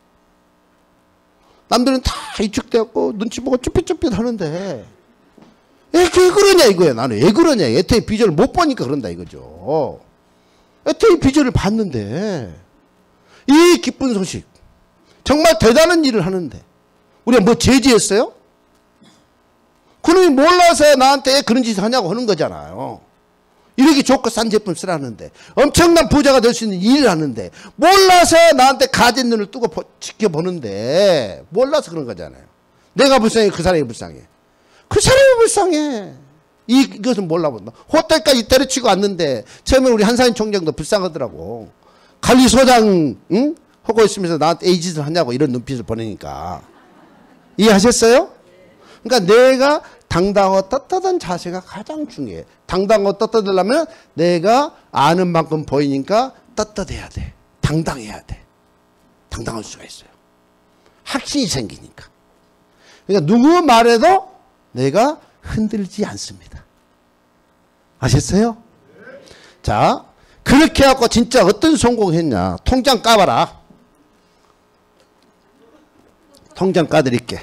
남들은 다 이축되었고 눈치 보고 쭈삣쭈삣 하는데 왜 그러냐 이거야. 나는 왜 그러냐. 애터의 비전을 못 보니까 그런다 이거죠. 애터의 비전을 봤는데 이 기쁜 소식 정말 대단한 일을 하는데 우리가 뭐 제지했어요? 그놈이 몰라서 나한테 그런 짓을 하냐고 하는 거잖아요. 이렇게 좋고 싼 제품 쓰라는데 엄청난 부자가 될 수 있는 일을 하는데 몰라서 나한테 가진 눈을 뜨고 보, 지켜보는데 몰라서 그런 거잖아요. 내가 불쌍해 그 사람이 불쌍해. 그 사람이 불쌍해. 이, 이것은 몰라본다. 호텔까지 때려치고 왔는데 처음에 우리 한사인 총장도 불쌍하더라고. 관리소장 응? 하고 있으면서 나한테 이 짓을 하냐고 이런 눈빛을 보내니까. 이해하셨어요? 그러니까 내가 당당하고 떳떳한 자세가 가장 중요해. 당당하고 떳떳하려면 내가 아는 만큼 보이니까 떳떳해야 돼. 당당해야 돼. 당당할 수가 있어요. 확신이 생기니까. 그러니까 누구 말에도 내가 흔들지 않습니다. 아셨어요? 자, 그렇게 해갖고 진짜 어떤 성공했냐. 통장 까봐라. 통장 까드릴게.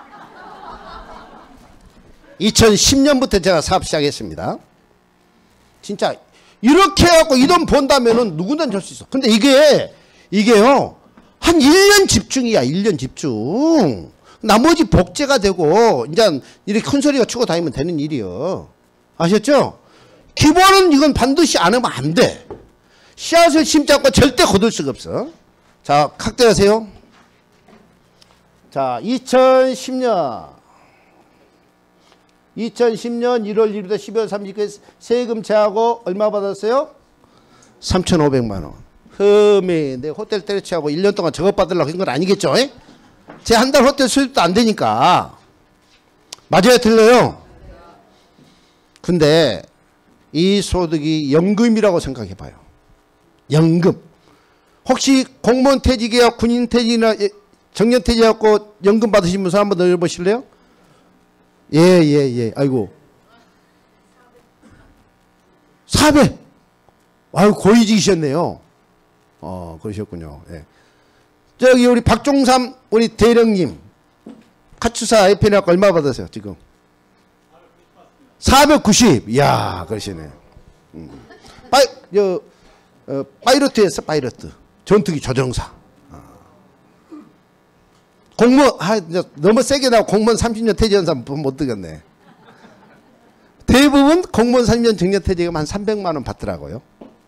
이천십 년부터 제가 사업 시작했습니다. 진짜 이렇게 해갖고 이 돈 번다면은 누구나 줄 수 있어. 근데 이게 이게요 한 일 년 집중이야. 일 년 집중. 나머지 복제가 되고 이제 이렇게 큰 소리가 치고 다니면 되는 일이요. 아셨죠? 기본은 이건 반드시 안 하면 안 돼. 씨앗을 심지 않고 절대 거둘 수가 없어. 자, 각대하세요. 자, 이천십 년 이천십 년 일월 일일부터 십이월 삼십일까지 세금 제하고 얼마 받았어요? 삼천오백만 원. 흠이 내 호텔 때려치하고 일 년 동안 저것 받으려고 한 건 아니겠죠? 제 한 달 호텔 수입도 안 되니까. 맞아요? 틀려요? 근데 이 소득이 연금이라고 생각해 봐요. 연금. 혹시 공무원 퇴직이야 군인 퇴직이나 정년 퇴직하고 연금 받으신 분 손 한번 넣어보실래요? 예, 예, 예. 아이고. 사백. 아유, 고위직이셨네요. 어, 그러셨군요. 예. 저기, 우리 박종삼, 우리 대령님. 카츠사 에프엔하고 얼마 받으세요, 지금? 사백구십. 이야, 그러시네. 음. 파이, 저, 어, 파이러트였어, 파이러트. 전투기 조종사. 공무원, 아, 너무 세게 나고 공무원 삼십 년 퇴직한 사람 못 되겠네. 대부분 공무원 삼십 년 정년 퇴직하면 한 삼백만 원 받더라고요.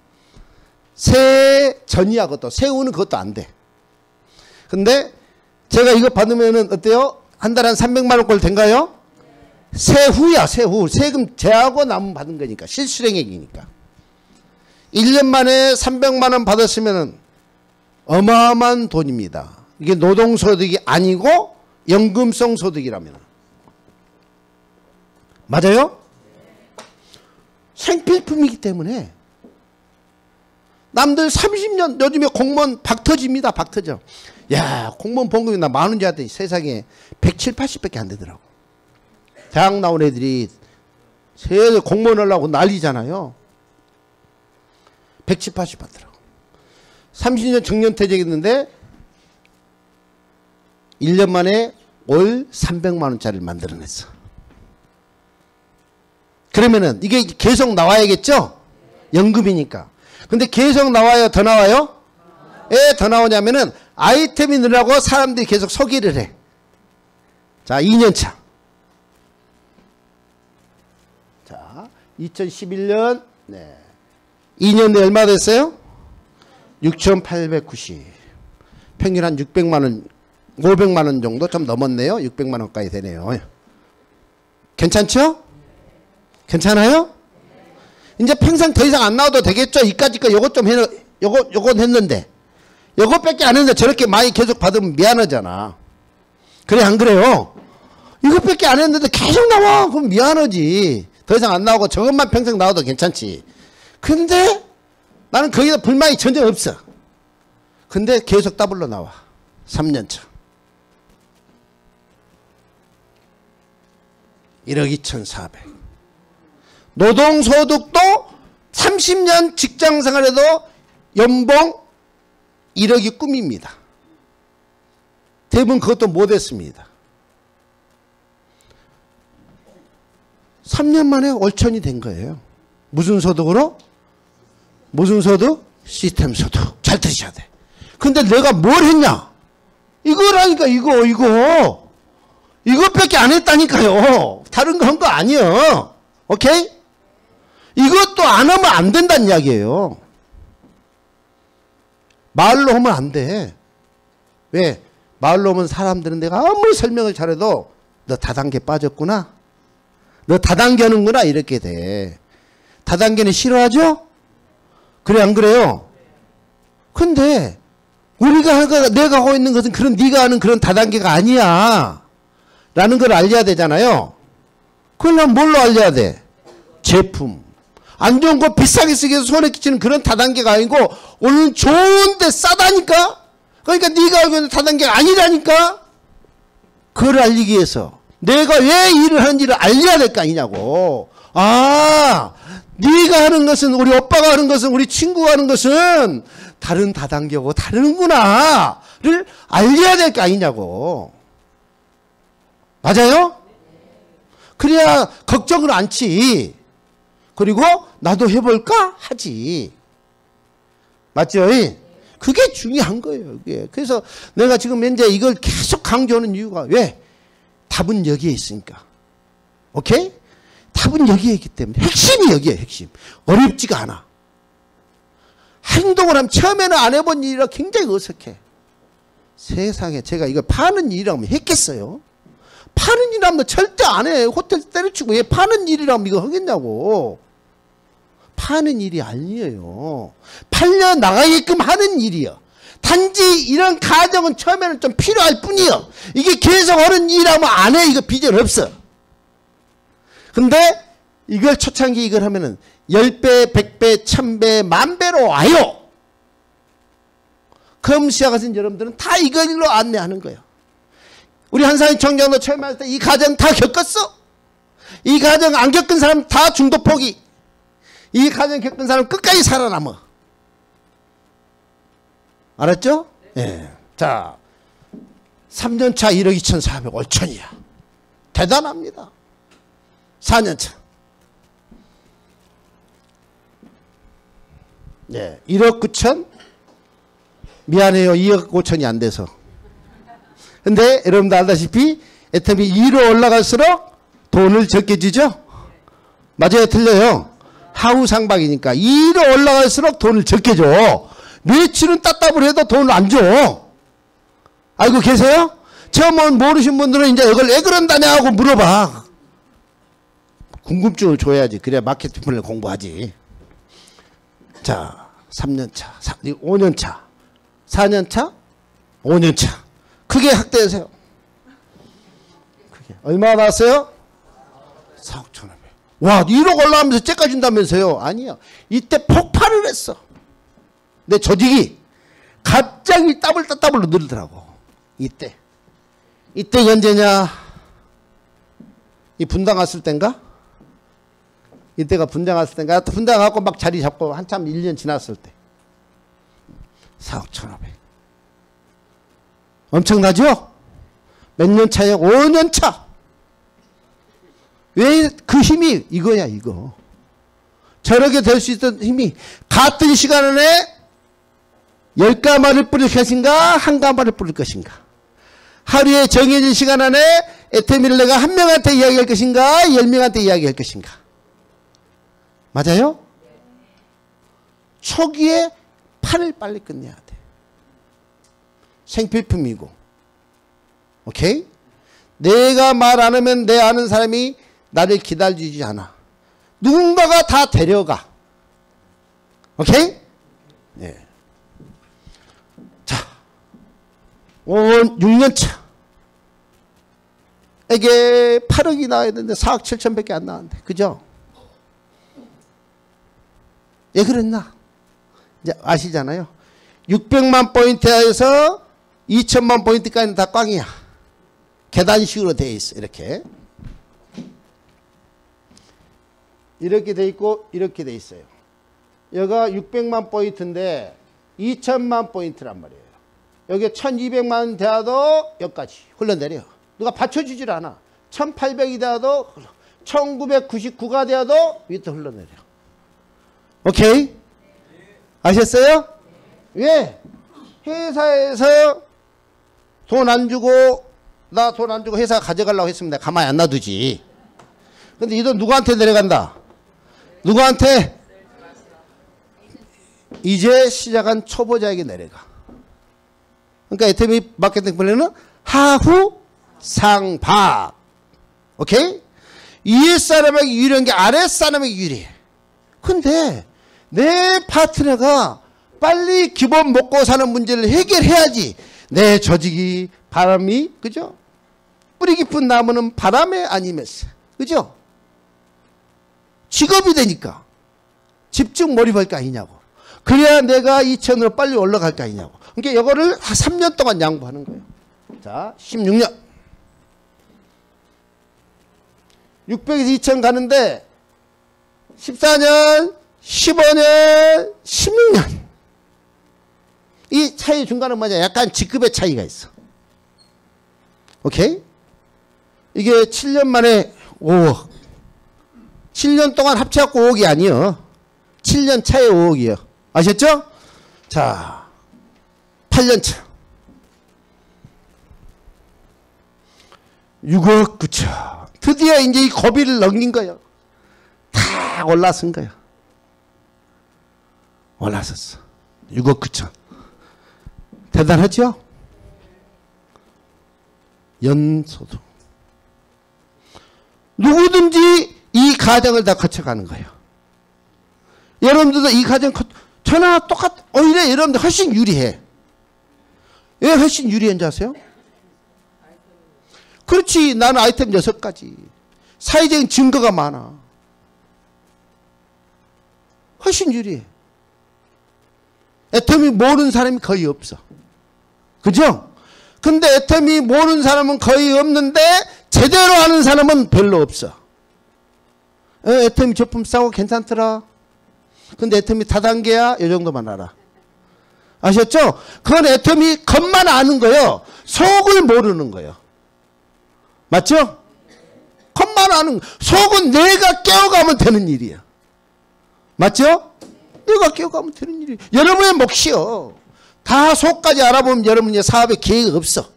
세 전이야, 그것도. 세후는 그것도 안 돼. 근데 제가 이거 받으면은 어때요? 한 달에 한 삼백만 원꼴 된가요? 세후야, 세후. 세금 제하고 남은 받은 거니까. 실수령액이니까. 일 년 만에 삼백만 원 받았으면은 어마어마한 돈입니다. 이게 노동소득이 아니고 연금성 소득이라면. 맞아요? 생필품이기 때문에 남들 삼십 년 요즘에 공무원 박 터집니다. 박 터져. 야, 공무원 봉급이 나 만 원지 하더니 세상에 백칠십, 팔십밖에 안 되더라고. 대학 나온 애들이 세상에 공무원 하려고 난리잖아요. 백칠십, 팔십 받더라고. 삼십 년 정년퇴직했는데 일 년 만에 월 삼백만 원짜리를 만들어냈어. 그러면은 이게 계속 나와야겠죠? 연금이니까. 근데 계속 나와요? 더 나와요? 왜 더 나오냐면은 아이템이 늘라고 사람들이 계속 소개를 해. 자, 이 년 차. 자, 이천십일 년, 네. 이 년 내에 얼마 됐어요? 육천팔백구십. 평균 한 육백만 원, 오백만 원 정도 좀 넘었네요. 육백만 원까지 되네요. 괜찮죠? 괜찮아요? 이제 평생 더 이상 안 나와도 되겠죠? 이까짓 거 요것 좀 해, 요거, 요건 했는데. 요것밖에 안 했는데 저렇게 많이 계속 받으면 미안하잖아. 그래, 안 그래요? 이것밖에 안 했는데 계속 나와. 그럼 미안하지. 더 이상 안 나오고 저것만 평생 나와도 괜찮지. 근데 나는 거기다 불만이 전혀 없어. 근데 계속 더블로 나와. 삼 년 차. 일억 이천사백. 노동소득도 삼십 년 직장생활에도 연봉 일억이 꿈입니다. 대부분 그것도 못했습니다. 삼 년 만에 월천이 된 거예요. 무슨 소득으로? 무슨 소득? 시스템 소득. 잘 들으셔야 돼. 근데 내가 뭘 했냐? 이거라니까, 이거, 이거. 이것밖에 안 했다니까요. 다른 거 한 거 아니에요. 오케이? 이것도 안 하면 안 된다는 이야기예요. 말로 하면 안 돼. 왜? 말로 하면 사람들은 내가 아무리 설명을 잘해도 너 다단계 빠졌구나. 너 다단계 하는구나. 이렇게 돼. 다단계는 싫어하죠? 그래, 안 그래요? 근데 우리가 하가 내가 하고 있는 것은 그런 네가 하는 그런 다단계가 아니야. 라는 걸 알려야 되잖아요. 그러려면 뭘로 알려야 돼? 제품. 안 좋은 거 비싸게 쓰기 위해서 손에 끼치는 그런 다단계가 아니고 오늘 좋은데 싸다니까? 그러니까 네가 알고 있는 다단계가 아니라니까? 그걸 알리기 위해서 내가 왜 일을 하는지를 알려야 될 거 아니냐고. 아, 네가 하는 것은, 우리 오빠가 하는 것은, 우리 친구가 하는 것은 다른 다단계고 다르구나를 알려야 될 거 아니냐고. 맞아요? 그래야 걱정을 않지. 그리고 나도 해볼까? 하지. 맞죠? 그게 중요한 거예요. 그게. 그래서 내가 지금 현재 이걸 계속 강조하는 이유가 왜? 답은 여기에 있으니까. 오케이? 답은 여기에 있기 때문에. 핵심이 여기에 핵심. 어렵지가 않아. 행동을 하면 처음에는 안 해본 일이라 굉장히 어색해. 세상에 제가 이거 파는 일이라면 했겠어요? 파는 일이라면 절대 안 해. 호텔 때려치고 왜 파는 일이라면 이거 하겠냐고. 파는 일이 아니에요. 팔려 나가게끔 하는 일이요. 단지 이런 가정은 처음에는 좀 필요할 뿐이요. 이게 계속 하는 일이라면 안 해. 이거 비전 없어. 근데 이걸 초창기 이걸 하면은 십 배, 백 배, 천 배, 만 배로 와요. 그럼 시작하신 여러분들은 다 이걸로 안내하는 거예요. 우리 한사인 청장도 처음에 할 때 이 가정 다 겪었어. 이 가정 안 겪은 사람 다 중도 포기. 이 가정 겪은 사람 끝까지 살아남아. 알았죠? 예. 네. 자, 삼 년 차 일억 이천사백 월천이야. 대단합니다. 사 년 차. 네. 일억 구천? 미안해요. 이억 오천이 안 돼서. 근데 여러분도 알다시피 애텀이 이로 올라갈수록 돈을 적게 주죠? 맞아요? 틀려요? 하우상박이니까 이로 올라갈수록 돈을 적게 줘. 매출은 따따블 해도 돈을 안 줘. 알고 계세요? 처음 모르신 분들은 이제 이걸 왜 그런다냐 하고 물어봐. 궁금증을 줘야지. 그래야 마케팅을 공부하지. 자, 삼 년 차, 오 년 차, 사 년 차, 오 년 차. 크게 확대하세요. 크게. 얼마 나왔어요? 사억 천오백. 와, 일억 올라가면서 째까 준다면서요? 아니요. 이때 폭발을 했어. 내 조직이 갑자기 따블따블로 늘더라고. 이때. 이때가 언제냐? 이 분당 왔을 땐가? 이때가 분당 왔을 땐가? 분당 갖고 막 자리 잡고 한참 일 년 지났을 때. 사억 천오백. 엄청나죠? 몇 년 차요? 오 년 차. 왜 그 힘이 이거야, 이거. 저렇게 될 수 있던 힘이 같은 시간 안에 열 가마를 뿌릴 것인가, 한 가마를 뿌릴 것인가. 하루에 정해진 시간 안에 에테미를 내가 한 명한테 이야기할 것인가, 열 명한테 이야기할 것인가. 맞아요? 초기에 판을 빨리 끝내야 돼. 생필품이고. 오케이? 내가 말 안 하면 내 아는 사람이 나를 기다려주지 않아. 누군가가 다 데려가. 오케이? 네. 자, 육 년 차. 에게 팔억이 나와야 되는데 사억 칠천밖에 안 나왔는데. 그죠? 왜 그랬나? 이제 아시잖아요. 육백만 포인트에서 이천만 포인트까지는 다 꽝이야. 계단식으로 되어 있어. 이렇게. 이렇게 돼 있고 이렇게 돼 있어요. 여기가 육백만 포인트인데 이천만 포인트란 말이에요. 여기 천이백만 돼도 여기까지 흘러내려. 누가 받쳐주질 않아. 천팔백이 돼도 천구백구십구가 돼도 밑에 흘러내려. 오케이? 아셨어요? 왜? 회사에서 돈 안 주고 나 돈 안 주고 회사 가져가려고 했으면 내가 가만히 안 놔두지. 근데 이 돈 누구한테 내려간다? 누구한테? 이제 시작한 초보자에게 내려가. 그러니까 에테미 마케팅 플랜은 하후 상박. 오케이? 위에 사람에게 유리한 게 아래 사람에게 유리해. 근데 내 파트너가 빨리 기본 먹고 사는 문제를 해결해야지. 내 조직이 바람이, 그죠? 뿌리 깊은 나무는 바람에 아니면서, 그죠? 직업이 되니까 집중 몰입할 거 아니냐고. 그래야 내가 이천으로 빨리 올라갈 거 아니냐고. 그러니까 이거를 한 삼 년 동안 양보하는 거예요. 자, 십육 년. 육백에서 이천 가는데 십사 년, 십오 년, 십육 년. 이 차이 중간은 뭐냐? 약간 직급의 차이가 있어. 오케이? 이게 칠 년 만에 오억. 칠 년 동안 합쳐갖고 오억이 아니요. 칠 년 차에 오억이요. 아셨죠? 자, 팔 년 차. 육억 구천. 드디어 이제 이 고비를 넘긴 거예요. 다 올라선 거예요. 올라섰어. 육억 구천. 대단하죠? 연소득. 누구든지 이 과정을 다 거쳐가는 거예요. 여러분들도 이 과정 전화 똑같, 오히려 여러분들 훨씬 유리해. 왜 훨씬 유리한지 아세요? 그렇지. 나는 아이템 여섯 가지. 사회적인 증거가 많아. 훨씬 유리해. 애터미 모르는 사람이 거의 없어. 그죠? 근데 애터미 모르는 사람은 거의 없는데 제대로 아는 사람은 별로 없어. 에, 애터미 제품 싸고 괜찮더라. 근데 애터미 다단계야? 이 정도만 알아. 아셨죠? 그건 애터미 겉만 아는 거예요. 속을 모르는 거예요. 맞죠? 겉만 아는, 속은 내가 깨어가면 되는 일이야. 맞죠? 내가 깨어가면 되는 일이야. 여러분의 몫이요. 다 속까지 알아보면 여러분의 사업에 계획이 없어.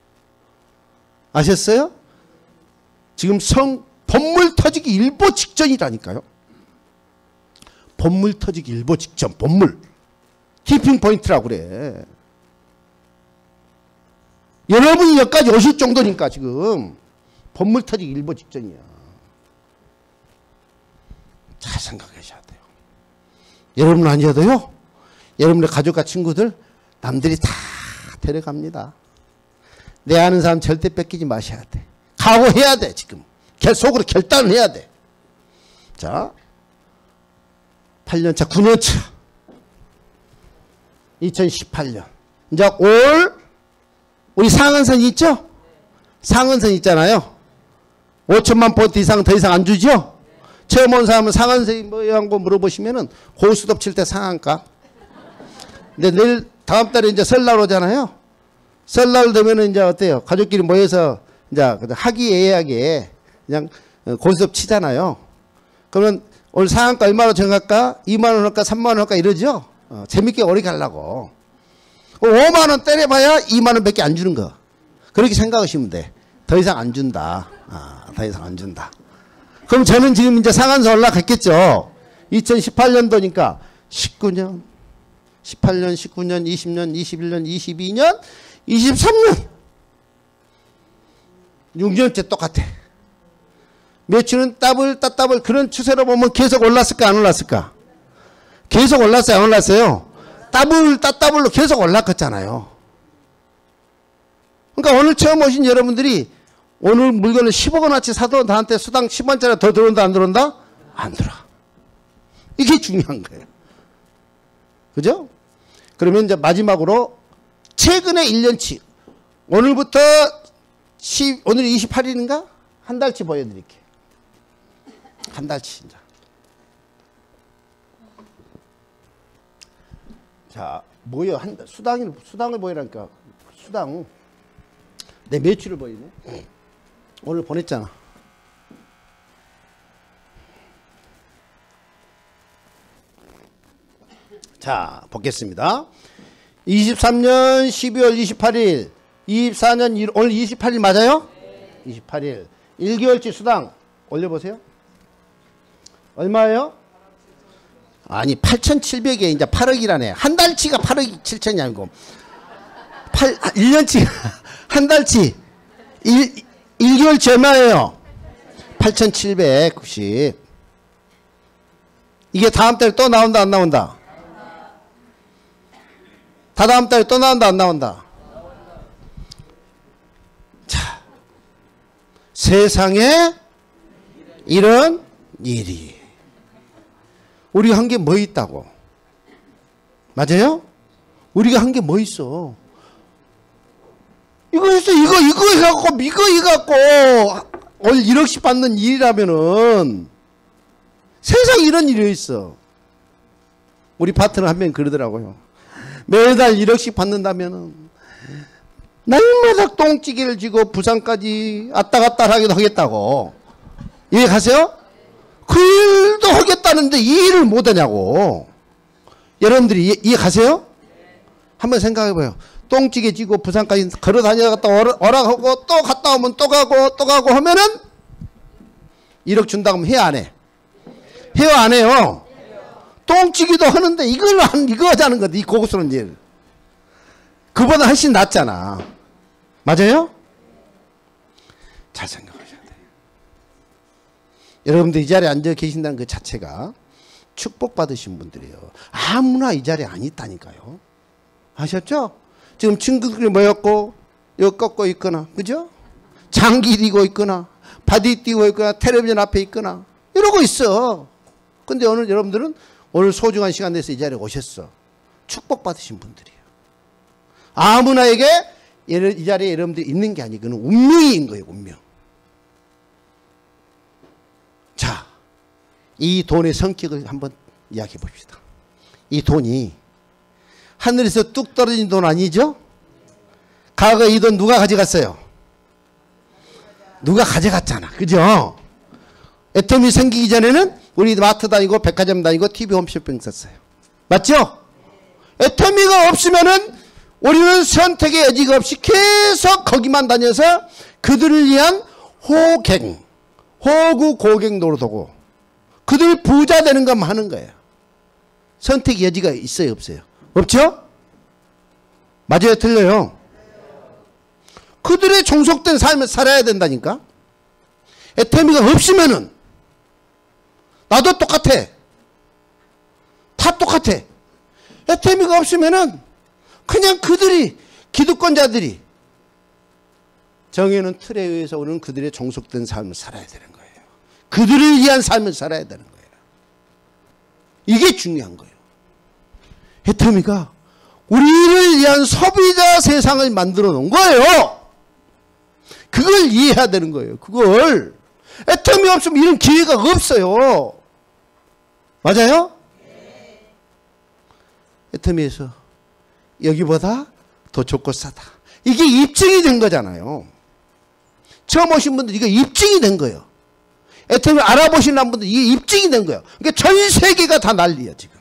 아셨어요? 지금 성, 본물 터지기 일보 직전이라니까요. 본물 터지기 일보 직전, 본물. 티핑 포인트라고 그래. 여러분이 여기까지 오실 정도니까 지금 본물 터지기 일보 직전이야. 잘 생각하셔야 돼요. 여러분 아니어도요. 여러분의 가족과 친구들 남들이 다 데려갑니다. 내 아는 사람 절대 뺏기지 마셔야 돼. 각오해야 돼. 지금 속으로 결단을 해야 돼. 자, 팔 년 차, 구 년 차. 이천십팔 년. 이제 올 우리 상한선 있죠? 상한선 있잖아요. 오천만 포인트 이상 더 이상 안 주죠? 처음 온 사람은 상한선이 뭐라고 물어보시면은 고수톱 칠 때 상한가. 근데 내일 다음 달에 이제 설날 오잖아요. 설날 되면은 이제 어때요? 가족끼리 모여서 이제 화기애애하게 그냥 고수톱 치잖아요. 그러면 오늘 상한가 얼마로 정할까? 이만 원 할까? 삼만 원 할까? 이러죠? 어, 재밌게 오래 가려고. 오만 원 때려봐야 이만 원밖에 안 주는 거. 그렇게 생각하시면 돼. 더 이상 안 준다. 아, 더 이상 안 준다. 그럼 저는 지금 이제 상한선 올라갔겠죠. 이천십팔 년도니까 십구 년, 십팔 년, 십구 년, 이십 년, 이십일 년, 이십이 년, 이십삼 년. 육 년째 똑같아. 매출은 더블, 따더블 그런 추세로 보면 계속 올랐을까 안 올랐을까? 계속 올랐어요 안 올랐어요? 더블, 따더블로 계속 올랐겠잖아요. 그러니까 오늘 처음 오신 여러분들이 오늘 물건을 십억 원어치 사도 나한테 수당 십 원짜리 더 들어온다 안 들어온다? 안 들어와. 이게 중요한 거예요. 그죠? 그러면 이제 마지막으로 최근에 일 년치 오늘부터 십, 오늘 이십팔 일인가? 한 달치 보여드릴게요. 한 달치 이제. 자, 뭐요? 한 수당을 수당을 보이라니까. 수당. 내 매출을 보이네. 오늘 보냈잖아. 자, 보겠습니다. 이십삼 년 십이월 이십팔 일, 이십사 년 일, 오늘 이십팔 일 맞아요? 네. 이십팔 일. 일 개월치 수당 올려보세요. 얼마예요? 아니, 팔천칠백에 이제 팔억이라네. 한 달치가 팔억 칠천이 아니고. 팔, 일 년치, 한 달치. 일, 일 개월치 얼마예요? 팔천칠백구십. 이게 다음 달에 또 나온다, 안 나온다? 다 다음 달에 또 나온다, 안 나온다? 자, 세상에 이런 일이. 우리가 한 게 뭐 있다고? 맞아요? 우리가 한 게 뭐 있어? 이거 있어, 이거, 이거 해갖고, 이거 해갖고, 올 일억씩 받는 일이라면은, 세상에 이런 일이 있어. 우리 파트너 한 명 그러더라고요. 매달 일억씩 받는다면은, 날마다 똥찌개를 지고 부산까지 왔다 갔다 하기도 하겠다고. 이해 가세요? 그 일도 하겠다는데 이 일을 못하냐고. 여러분들이 이해, 이해 가세요? 한번 생각해봐요. 똥찌개 지고 부산까지 걸어 다녀갔다 오락하고 또 갔다 오면 또 가고 또 가고 하면은 일억 준다고 하면 해야 안 해? 해요 안 해요? 똥찌개도 하는데 이걸 한, 이거 하자는 거다. 이 고급스러운 일. 그보다 훨씬 낫잖아. 맞아요? 잘 생각하셔야 돼요. 여러분들 이 자리에 앉아 계신다는 그 자체가 축복받으신 분들이에요. 아무나 이 자리에 안 있다니까요. 아셨죠? 지금 친구들이 모였고 여기 꺾고 있거나 그죠? 장기 뛰고 있거나 바디 뛰고 있거나 텔레비전 앞에 있거나 이러고 있어. 근데 오늘 여러분들은 오늘 소중한 시간 내서 이 자리에 오셨어. 축복받으신 분들이에요. 아무나에게 이 자리에 여러분들이 있는 게 아니고 그는 운명인 거예요. 운명. 자, 이 돈의 성격을 한번 이야기해 봅시다. 이 돈이 하늘에서 뚝 떨어진 돈 아니죠? 과거에 이 돈 누가 가져갔어요? 누가 가져갔잖아. 그죠? 애텀이 생기기 전에는 우리 마트 다니고 백화점 다니고 티비 홈쇼핑 썼어요. 맞죠? 애터미가 없으면은 우리는 선택의 여지가 없이 계속 거기만 다녀서 그들을 위한 호갱, 호구 고갱 노릇하고 그들 부자 되는 것만 하는 거예요. 선택의 여지가 있어요, 없어요? 없죠? 맞아요, 틀려요? 그들의 종속된 삶을 살아야 된다니까? 애터미가 없으면은 나도 똑같아. 다 똑같아. 애터미가 없으면은 그냥 그들이 기득권자들이 정해놓은 틀에 의해서 우리는 그들의 종속된 삶을 살아야 되는 거예요. 그들을 위한 삶을 살아야 되는 거예요. 이게 중요한 거예요. 애터미가 우리를 위한 소비자 세상을 만들어 놓은 거예요. 그걸 이해해야 되는 거예요. 그걸. 애터미 없으면 이런 기회가 없어요. 맞아요? 애터미에서 여기보다 더 좋고 싸다. 이게 입증이 된 거잖아요. 처음 오신 분들 이게 입증이 된 거예요. 애터미 알아보시는 분들 이게 입증이 된 거예요. 그러니까 전 세계가 다 난리야 지금.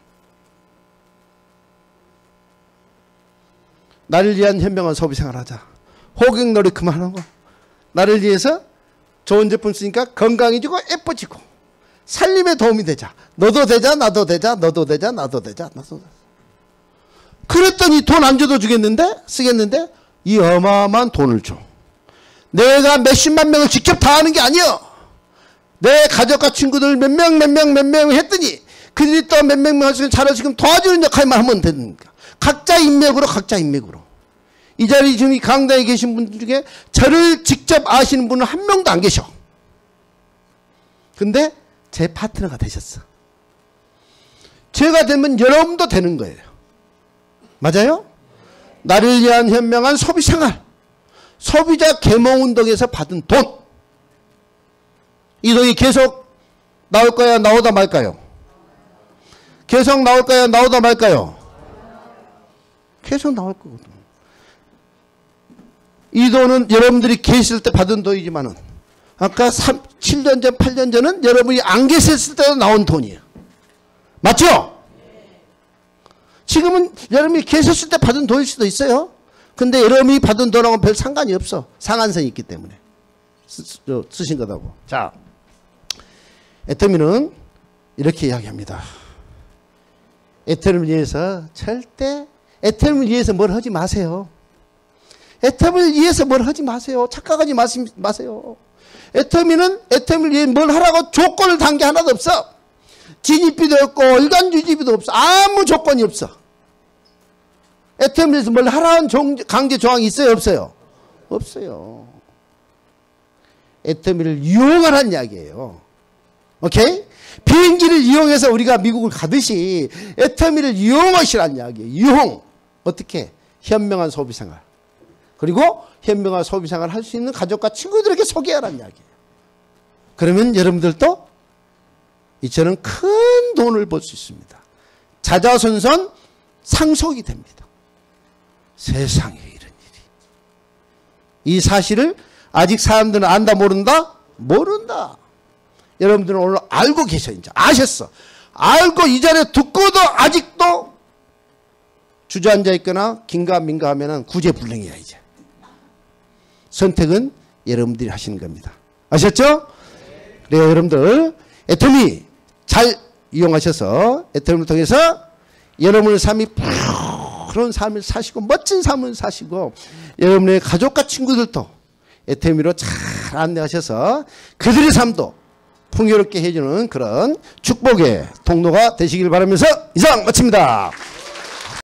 나를 위한 현명한 소비생활 하자. 호객놀이 그만하고 나를 위해서 좋은 제품 쓰니까 건강해지고 예뻐지고 살림에 도움이 되자. 너도 되자 나도 되자 너도 되자 나도 되자 나도 되자. 그랬더니 돈 안 줘도 주겠는데 쓰겠는데 이 어마어마한 돈을 줘. 내가 몇십만 명을 직접 다 하는 게 아니야. 내 가족과 친구들 몇 명 몇 명 몇 명 했더니 그들이 또 몇 명 명 잘을 지금 도와주는 역할만 하면 되니까. 각자 인맥으로 각자 인맥으로. 이 자리 지금 이 강당에 계신 분들 중에 저를 직접 아시는 분은 한 명도 안 계셔. 근데 제 파트너가 되셨어. 제가 되면 여러분도 되는 거예요. 맞아요? 나를 위한 현명한 소비생활. 소비자 계몽운동에서 받은 돈. 이 돈이 계속 나올까요? 나오다 말까요? 계속 나올까요? 나오다 말까요? 계속 나올 거거든요. 이 돈은 여러분들이 계실 때 받은 돈이지만은 아까 삼, 칠 년 전, 팔 년 전은 여러분이 안 계셨을 때도 나온 돈이에요. 맞죠? 지금은 여러분이 계셨을 때 받은 돈일 수도 있어요. 근데 여러분이 받은 돈하고는 별 상관이 없어. 상한선이 있기 때문에 쓰, 쓰, 쓰신 거다고. 자, 애터미는 이렇게 이야기합니다. 애터미를 위해서 절대 애터미를 위해서 뭘 하지 마세요. 애터미를 위해서 뭘 하지 마세요. 착각하지 마시, 마세요. 애터미는 애터미를 위해 뭘 하라고 조건을 단 게 하나도 없어. 진입비도 없고 일간 유지비도 없어. 아무 조건이 없어. 애터미에서 뭘 하라는 강제 조항이 있어요? 없어요? 없어요. 애터미를 이용하라는 이야기예요. 오케이? 비행기를 이용해서 우리가 미국을 가듯이 애터미를 이용하시라는 이야기예요. 이용. 어떻게? 현명한 소비생활. 그리고 현명한 소비생활을 할 수 있는 가족과 친구들에게 소개하라는 이야기예요. 그러면 여러분들도 이처럼 큰 돈을 벌 수 있습니다. 자자손손 상속이 됩니다. 세상에 이런 일이. 이 사실을 아직 사람들은 안다 모른다? 모른다. 여러분들은 오늘 알고 계셔. 이제 아셨어. 알고 이 자리에 듣고도 아직도 주저앉아 있거나 긴가민가 하면은 구제불능이야. 이제 선택은 여러분들이 하시는 겁니다. 아셨죠? 그래요. 여러분들 애터미 잘 이용하셔서 애터미를 통해서 여러분의 삶이 푸른 삶을 사시고 멋진 삶을 사시고 여러분의 가족과 친구들도 애터미로 잘 안내하셔서 그들의 삶도 풍요롭게 해주는 그런 축복의 통로가 되시길 바라면서 이상 마칩니다.